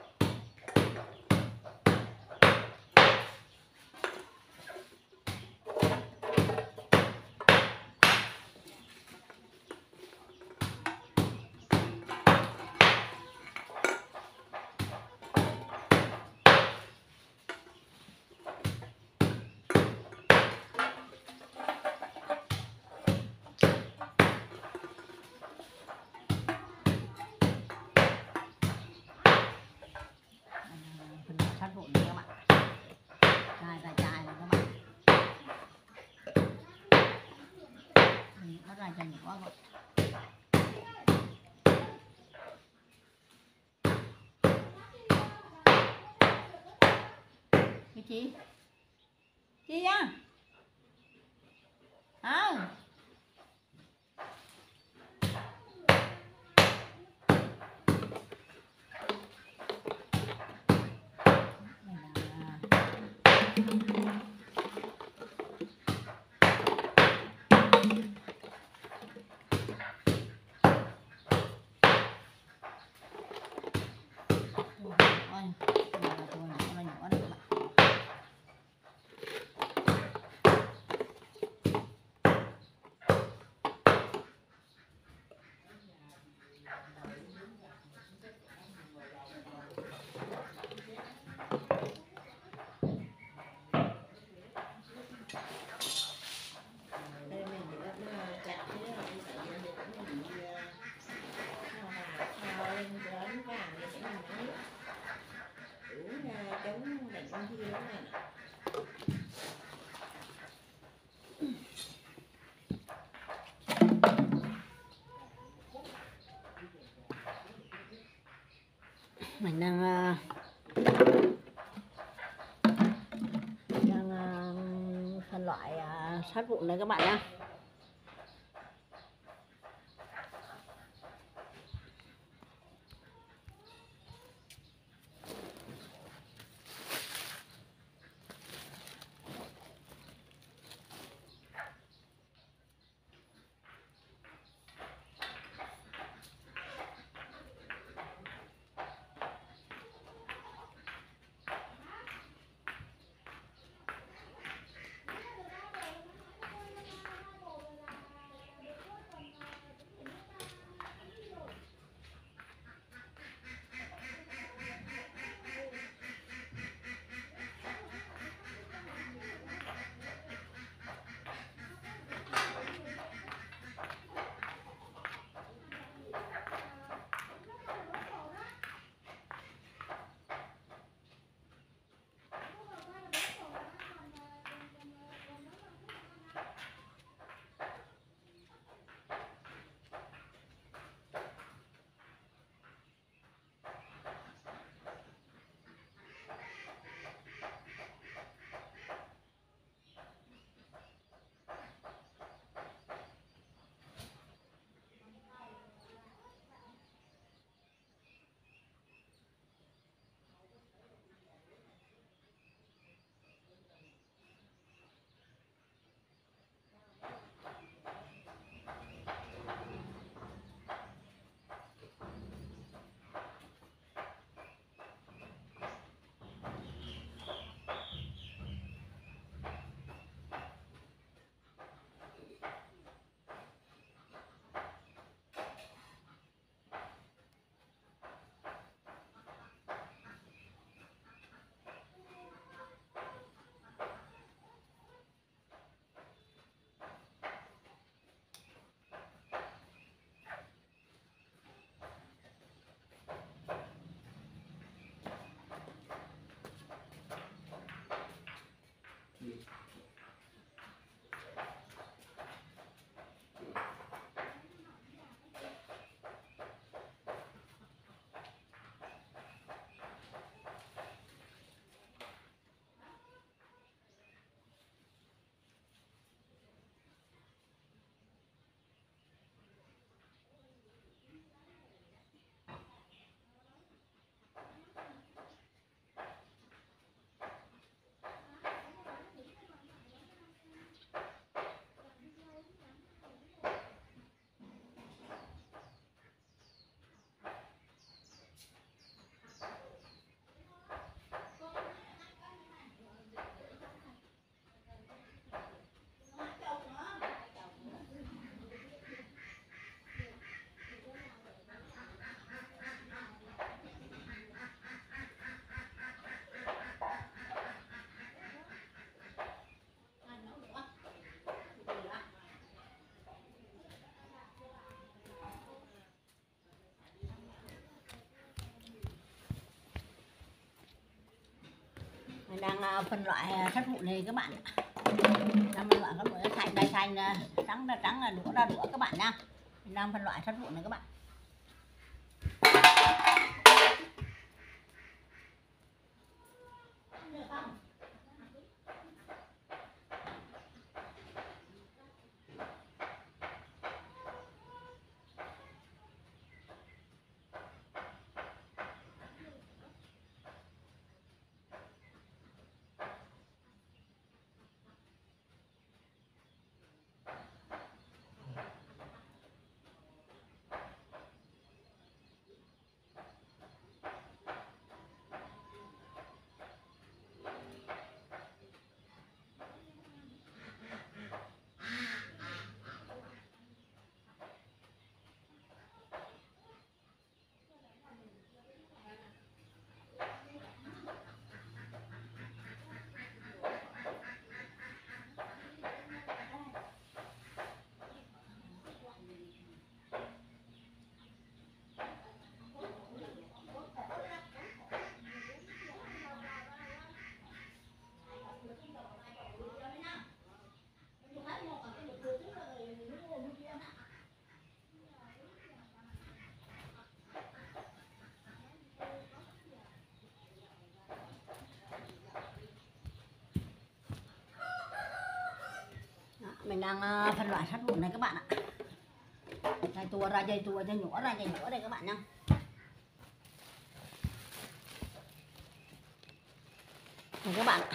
Phân loại sắt vụn này các bạn. Chai ra chai này các bạn. Nó ra chai nhỏ rồi. Cái chi? Chi á? À. Đây mình đã chặt thế là mình phải để mình sao vào sao lên lớn vàng để mình nấu uống chống bệnh ung thư đó này. Mình đang uh, đang uh, phân loại uh, sắt vụn đấy các bạn nhá. mình đang à, phân loại à, sắt vụn này các bạn. Đang phân loại các loại xanh đây xanh à, trắng ra trắng là đũa ra đũa các bạn nha. Mình đang phân loại sắt vụn này các bạn. Mình đang uh, phân loại sắt vụn này các bạn ạ. Dây tua ra dây tua, dây nhũa ra dây nhũa đây các bạn nha. Này các bạn ạ.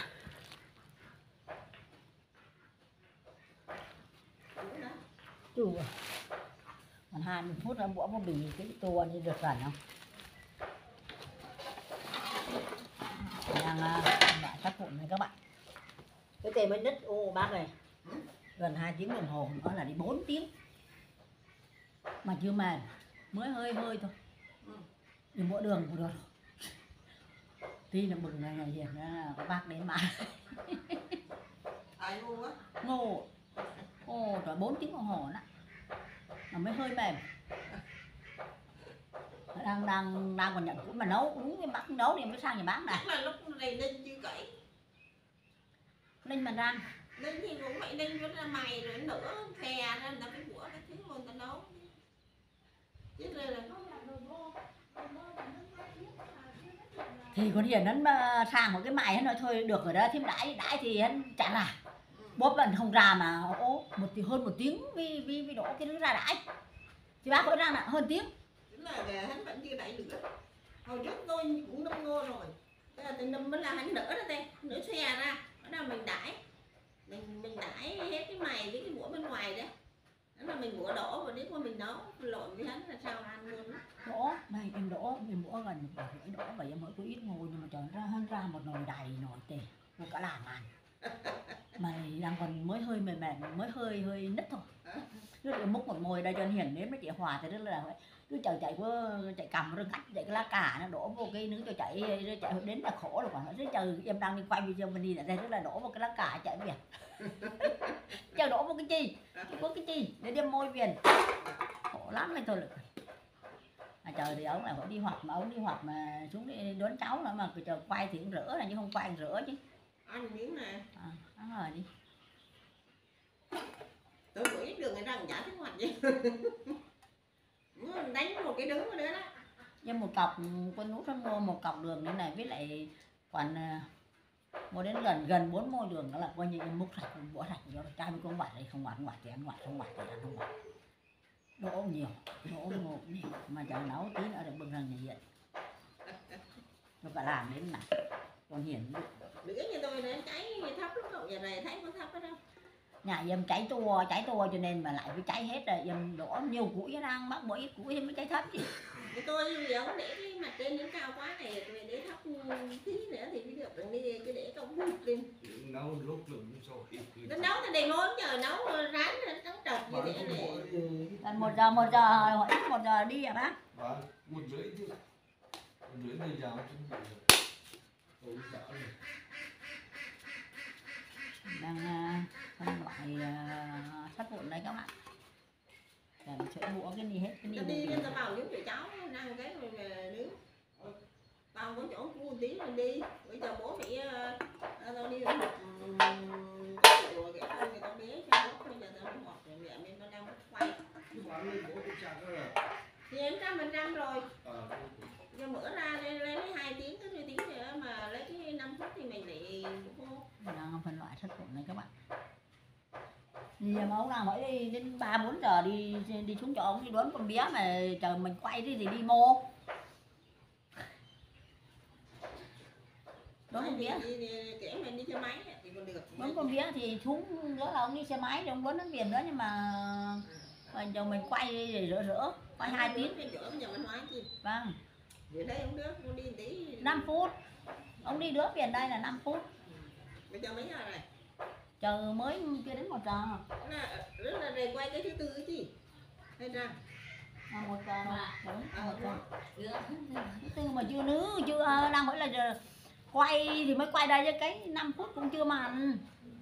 Chù. Còn hai mươi phút nữa bữa có bì cái tua đi được gần không? Mình đang uh, phân loại sắt vụn này các bạn. Cái cây mới đứt ô bác ơi. Gần hai tiếng đồng hồ nữa là đi bốn tiếng mà chưa mềm, mới hơi hơi thôi. Đi mỗi đường cũng được. Tí là bừng này này hiện là có bác đến mà. Ai ngu á? Ngô. Ồ, trời bốn tiếng đồng hồ đó mà mới hơi mềm. Đang đang đang còn nhận cũng mà nấu đúng cái bác nấu thì mới sang nhà bác này. Chắc là lúc này Ninh chưa kỹ. Ninh mà rang. Ninh thì cũng phải ninh cho ra mày rồi nữa phè ra người ta phải bủa cái thứ người ta nấu. Chứ là là thì con Hiền hắn mà sang một cái mày hắn nói thôi được rồi đó, thím đãi đãi thì hắn chả là bóp lần không ra mà ố một thì hơn một tiếng vì vì vì đổ cái thứ ra đãi thì bác có rang là hơn tiếng. chính là hắn vẫn chưa đẩy nữa. Hồi trước tôi cũng nâm ngô rồi. Thế là từ nâm mới là hắn nở ra đây, nở xòe ra, đó là mình đãi. Mình mình đãi hết cái mày với cái bủa bên ngoài đấy. Đó là mình bủa đổ và đến qua mình nấu lộn với hắn là sao ăn luôn đó. Đổ này em đổ em bữa gần một rưỡi đổ vậy em mới có ít ngồi nhưng mà trời ra hơn ra một nồi đầy nồi tề một cả làng ăn. Mày đang còn mới hơi mềm mềm mới hơi hơi nứt thôi. Cứ múc một mồi đây cho anh Hiền đến với chị Hòa thì rất là cứ chạy chạy qua chạy cầm rồi cắt chạy cái lá cà nó đổ vô cái nước cho chạy chạy đến là khổ rồi còn nói chờ em đang đi quay video mình đi ở đây rất là đổ vào cái lá cà chạy biển. Chờ đổ vô cái chi chứ có cái chi để đem môi viền khổ lắm hay thôi lực. À, trời thì ông này phải đi học mà ông đi học mà xuống đi đón cháu nữa mà chờ quay thì cũng rửa là chứ không quay rửa chứ. Ăn miếng này. À, ăn rồi đi. Tôi có ít được người ta cũng chả thấy mặt gì. Đánh một cái đứng nữa đó. Nhưng một cọc con nút nó mua một cọc đường như này với lại còn mua đến gần gần bốn môi đường đó là coi như em múc sạch bỏ sạch cho trai mới con quạt đây không quạt không quạt thì ăn quạt không quạt thì ăn không quạt. Đỗ nhiều, đỗ ngộ nhiều mà chẳng nấu tí nữa được bưng răng nhà hiện. Nó cả làm đến này. Còn Hiền Lửa như tôi nó cháy thấp lắm cậu giờ này thấy có thấp ở đâu. nhà em cháy tua cháy tua cho nên mà lại phải cháy hết rồi em đổ nhiều củi đang mắc mỗi ít củi em mới cháy thấp chứ. Thì tôi giờ không để cái mặt trên nó cao quá này tôi để thấp tí nữa thì mới được đừng đi cứ để công hút lên. Nấu lúc lụm rồi. Nó nấu thì đầy món chờ nấu rán trắng trật như thế này. Gần một giờ một giờ hỏi ít một giờ đi à bác? Vâng, một rưỡi chứ. Một rưỡi bây giờ chứ. Tôi sợ rồi. Đang phân loại uh, sắt vụn đây các bạn. Để mình sẽ mua cái đi hết cái đi. Nó đi lên tao vào giống kiểu cháu năng cái rồi nướng. Vào có chỗ cu tí rồi đi. Bây giờ bố phải đến trăm phần trăm rồi. À, Nhưng mở ra lên lấy hai tiếng cái tiếng nữa mà lấy cái năm phút thì mình lại vô. Đang phân loại sát khuẩn này các bạn. Thì mà ông nào mới đi đến ba bốn giờ đi đi xuống cho ông đi đón con bé mà chờ mình quay đi thì đi mô. Đón con bé. Kể mình đi xe máy thì còn được. Đón con bé thì xuống nữa là ông đi xe máy thì ông đón đến biển nữa, nhưng mà mình chờ mình quay đi để rửa rửa quay hai tiếng. Trên chỗ nhà văn hóa chứ. Vâng. Về đây ông nước con đi tí. năm phút. Ông đi đứa biển đây là năm phút. Bây giờ mấy giờ này? Chờ mới chưa đến một giờ. Là rất là về quay cái thứ tư chứ. Hay ra. À, một giờ rồi. Đúng, một giờ. Thứ tư mà chưa nữ chưa đang hỏi là giờ quay thì mới quay đây chứ cái năm phút cũng chưa màn.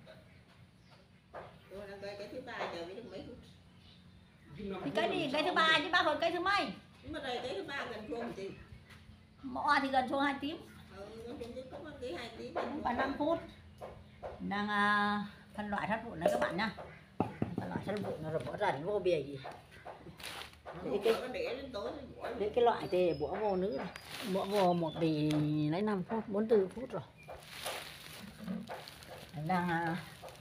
Tôi đang quay cái thứ ba giờ mới được mấy phút. Thì cái gì cái thứ ba chứ bác hỏi cái thứ mấy? Nhưng mà đây cái thứ ba gần chuông thì. Mọ thì gần chuông hai tiếng. Ừ, gần chuông chứ có tí hai tiếng. Và năm phút. Đang uh, phân loại sát vụn đấy các bạn nhá. Phân loại sát vụn nó rồi bỏ ra đến vô bìa gì. Để cái, để cái loại thì bỏ vô nữa này. Bỏ vô một bì lấy năm phút, bốn mươi tư phút rồi. Đang uh,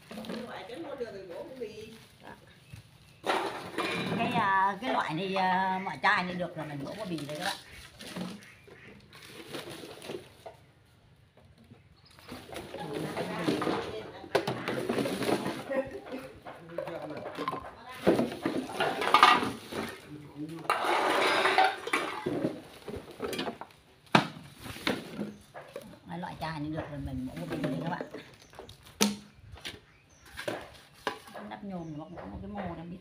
cái uh, cái loại này uh, mọi chai này được rồi mình bỏ vào bì đấy các bạn. Cái loại chai này được rồi mình bỏ vào bì đấy các bạn. Đắp nhôm nó có một cái mô đang biết.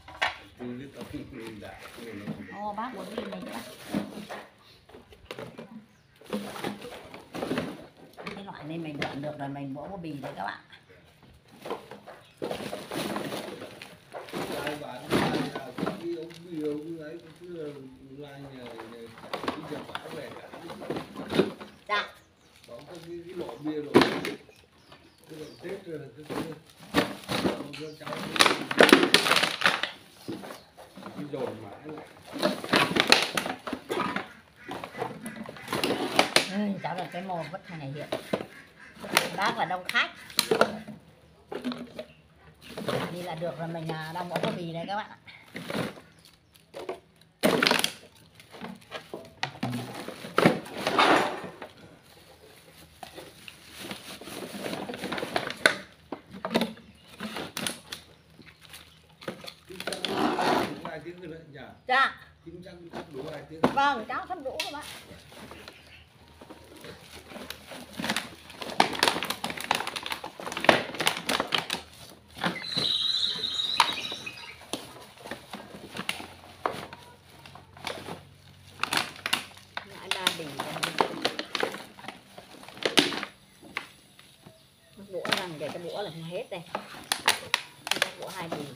Ô bác muốn đi này chứ bác. Cái loại này mình dọn được rồi mình bỏ vào bì đấy các bạn. Dạ. Có cái cái lọ bia rồi. Cái lọ Tết rồi cái cái cháu đi dồn mãi lại. Ừ, cháu là cái mồ vất này hiện. Bác là đông khách. Đi là được rồi mình đang bỏ vào bì này các bạn ạ. Dạ. Vâng, cháu sắp đủ các bạn. Lại ba bì. Bữa rằng để cái bữa là không hết đây. Cái bữa hai bì.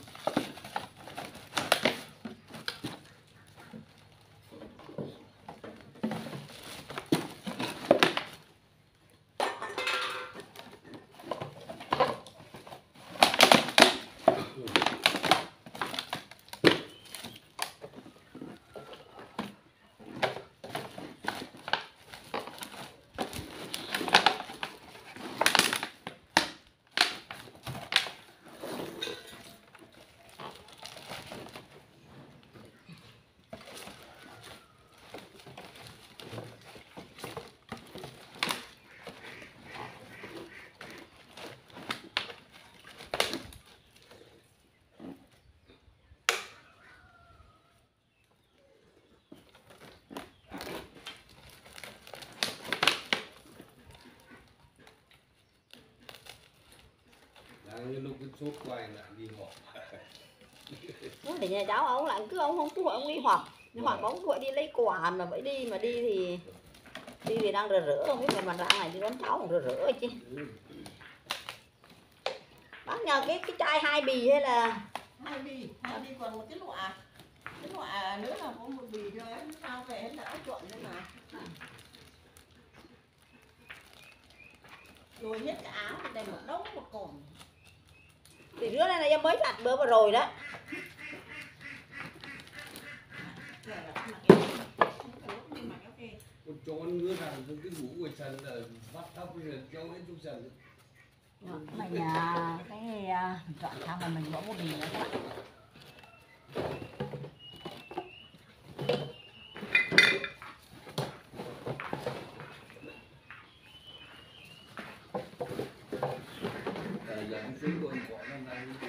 Như lúc cái chốt quay lại đi họp. Thì nhà cháu ông lại cứ ông không cứ gọi ông đi họp, nhưng mà có gọi đi lấy quà mà phải đi mà đi thì đi thì đang rửa rửa không biết mình mà ra này đi đón cháu còn rửa rửa chứ. Bác nhờ cái cái chai hai bì hay là Hai bì, hai bì còn một cái lọ. Cái lọ nữa là có một bì rồi sao về hết đã trộn nữa mà. Rồi hết cái áo đây một đống một cồn. thì đứa này là em mới giặt bữa vừa rồi đó. Rồi là mặc cái nhưng mà cái con chó ngứa rằng cái ngủ của Trần là bắt tóc bây giờ cho hết trong Trần. Mình à, cái à, chọn sao mà mình bỏ một bình nữa các bạn. Giờ ăn xuống con cỏ năm nay cũng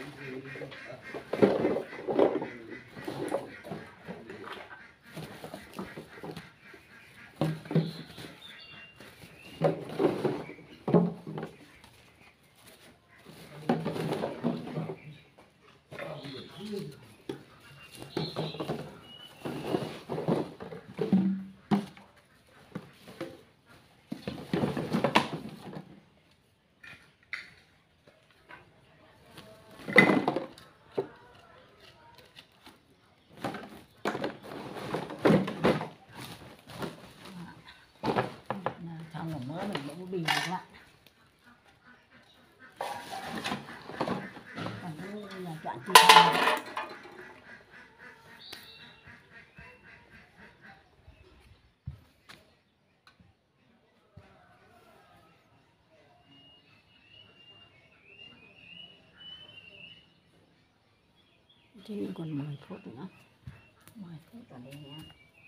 xong rồi mới mình bỏ một bình rồi các bạn. Còn cái là chọn chi thôi. Chứ còn mười phút nữa, mười phút ở đây nha.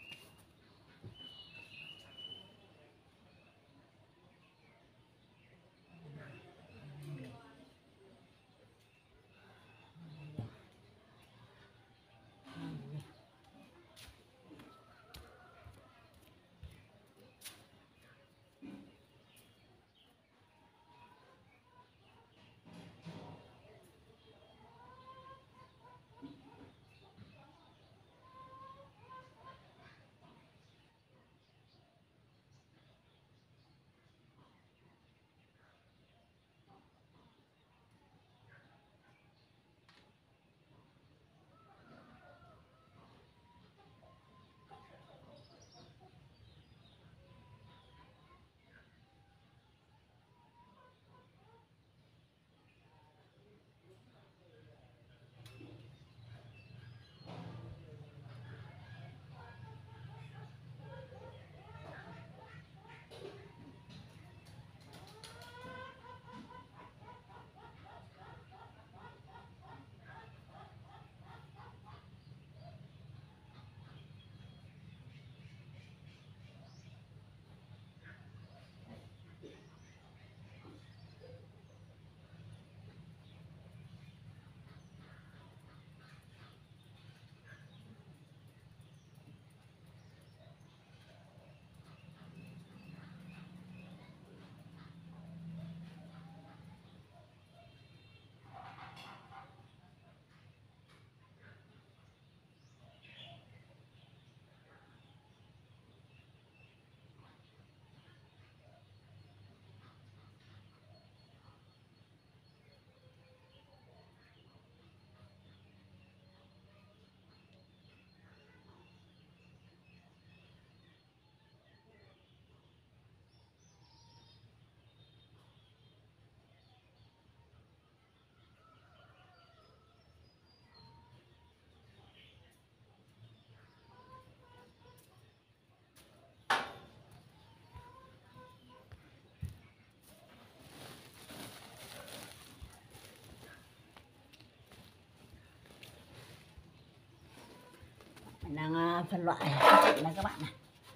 Mình đang phân loại này các bạn này.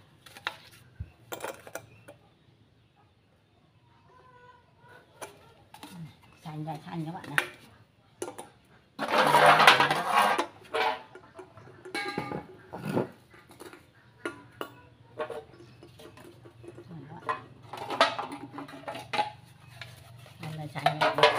Xanh ra xanh các bạn này. Xanh ra xanh các bạn này.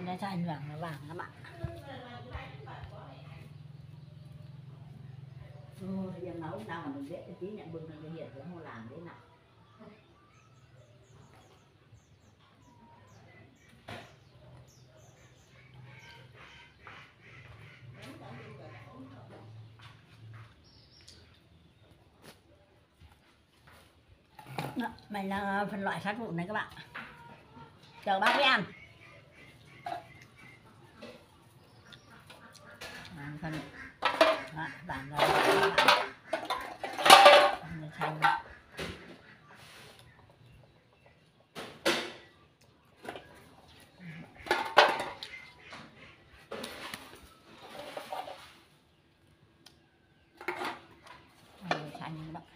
nó xanh vàng nó vàng các bạn. Ô, bây giờ nấu nào mà mình biết tí nhận bưng nó hiện cũng không làm thế nào. Đó, mày là phân loại sát vụn này các bạn. Chờ bác đi ăn. À, phân đó, bạn rồi các bạn. Xanh. Xanh đó.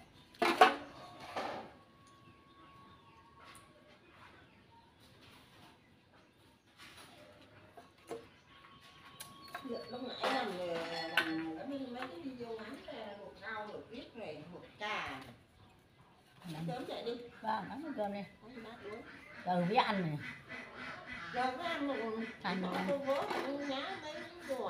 Lúc nãy làm làm nó đi mấy cái video ngắn một rau một viết này một trà sớm chạy đi. Vâng, nắm cái cơm đi. Không bát uống. Giờ với ăn này. Giờ với ăn một Xanh bỏ cô bố cũng nhá mấy đồ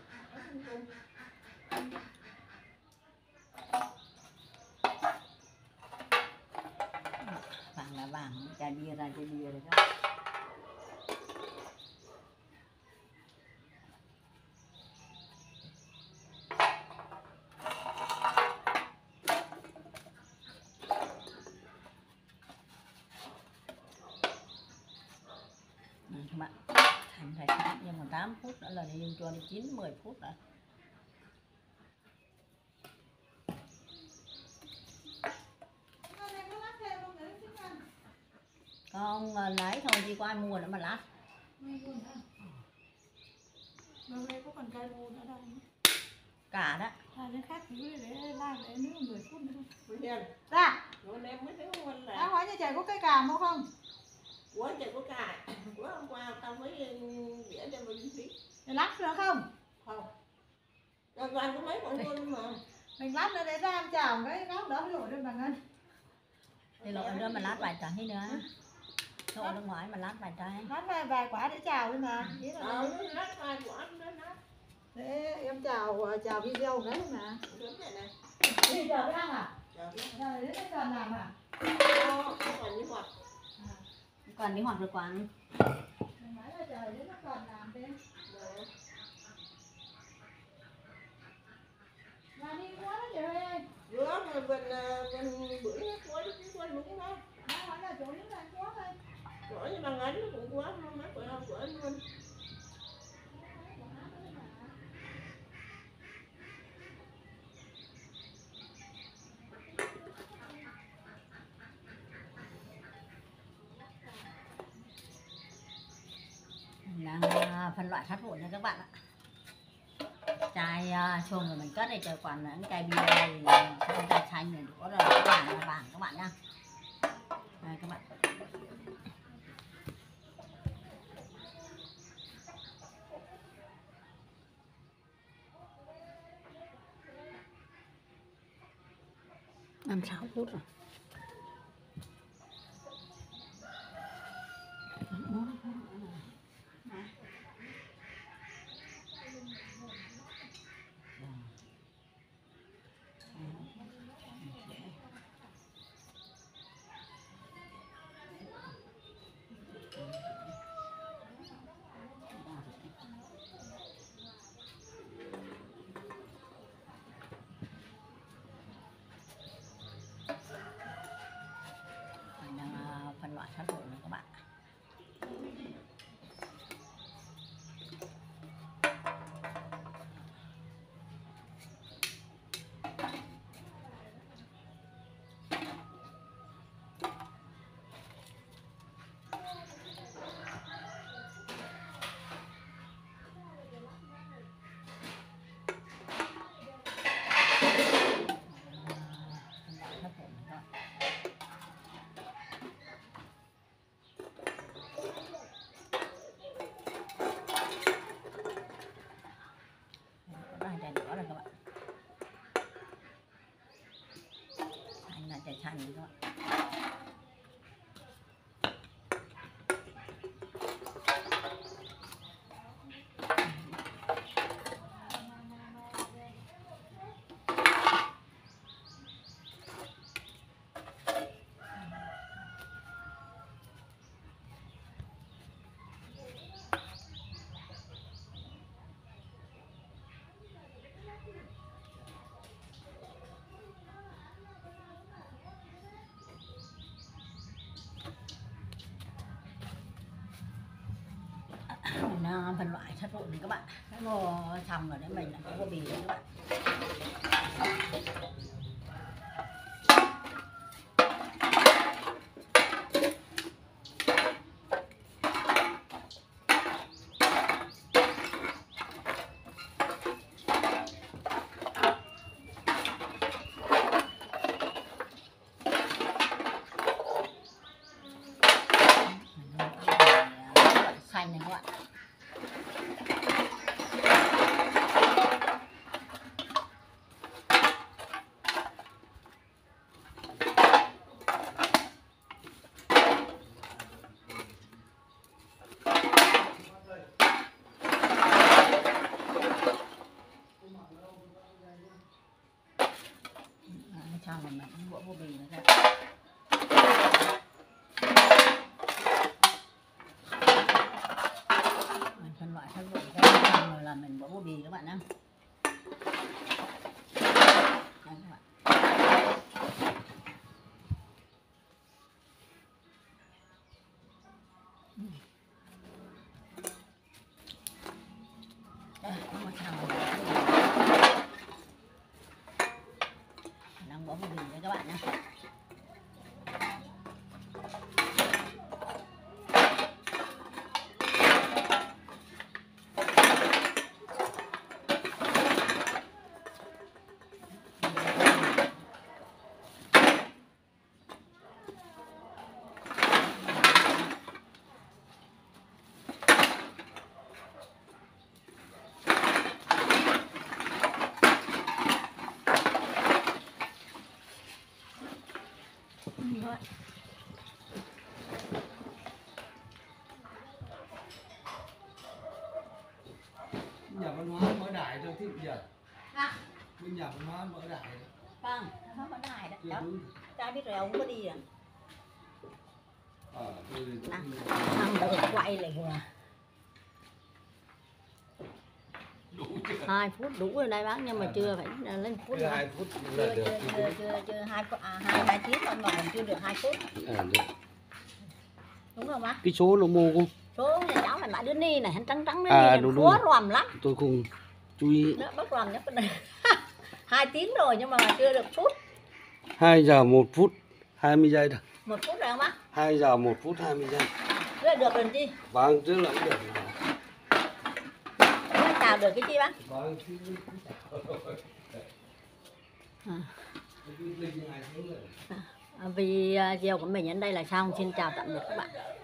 vàng là vàng, chai bia ra chai bia rồi đó. Này các bạn, thành phải sát nhưng mà tám phút nữa là đi cho đến chín mười phút nữa. Con lấy thôi chứ có ai mua nữa mà lát. Hôm nay có còn cây mua nữa đâu. Cả đó. À, đến khác thì để làm để nước mười phút nữa. Bây giờ Ra. nó đem mấy thứ ngon Đã là hỏi nhà trời có cây cà không không? quá trời có cài. Quá hôm qua tao mới vẽ cho mình tí. Để lát nữa không? Không. Rồi toàn có mấy con luôn mà. Mình lát nữa để ra em chào cái góc đó rồi lên bà Ngân. Thì lội nữa mà lát vài trái nữa. Lội ra ngoài mà lát vài trái. Lát vài, vài quả để chào thôi mà. Ờ, nó lát hai quả nó lát. Để em chào chào video đấy mà. Đúng rồi này. Đi giờ mới ăn à? Rồi Rồi đến cái cần làm à? Đó, còn như hoạt. Còn đi hoặc được quán. Mình nói là trời đến nó còn làm thế. Mà đi quá đó trời ơi. Rửa mà gần gần bữa nó quá cái quá lúng đó. Nó hỏi là chỗ nước này quá thôi. Rửa như bằng ánh cũng quá không mắt của của anh luôn. Đang phân loại sát vụn nha các bạn ạ. Chai uh, xuồng rồi mình cất đây chờ còn những chai bia đây xong chai xanh này có là vàng là vàng các bạn nhá. Đây các bạn. năm sáu phút rồi. Mình đang uh, phân loại sát vụn này các bạn. Chai xanh các bạn. à, phân loại sát trộn thì các bạn cái ngô xong rồi đấy mình lại có bao bì đấy các bạn. Xanh này các bạn. Cho là mình bộ vô bì nữa các bạn. Phân loại phân loại cái rồi là mình bỏ vô bì các bạn nhé. Đấy các bạn. Đây, có một thằng đang bỏ vô bì đấy các bạn nhé. Rồi. Nhà văn hóa mở đại cho thích giờ. À, Bên nhà văn hóa mở đại. vâng, nó có đài đó. Chưa Cháu, đúng. cháu biết rồi, ông có đi à? Ờ, tôi thì À, thằng đợi quay lại vừa. đủ chưa? Hai phút đủ rồi đây bác, nhưng mà chưa phải lên phút Chưa nữa. hai phút Chưa, là được. chưa, chưa, chưa, chưa, hai phút, à, hai, hai tiếng thôi mà còn chưa được hai phút. À, được. Đúng không bác? Cái số nó mô không? Số nhà cháu này mãi đứa ni này, hắn trắng trắng đứa À, ni đúng, này, đúng. khó loàm lắm. Tôi không chú ý. Đó, bác loàm nhất bên này. Hai tiếng rồi nhưng mà chưa được phút. hai giờ một phút hai mươi giây thôi. Một phút rồi không bác? hai giờ một phút hai mươi giây. Thế là được rồi chi? Vâng, trước là cũng được. Bác chào được cái chi bác? Vâng, À. À, vì uh, video của mình đến đây là xong. Xin chào tạm biệt các bạn.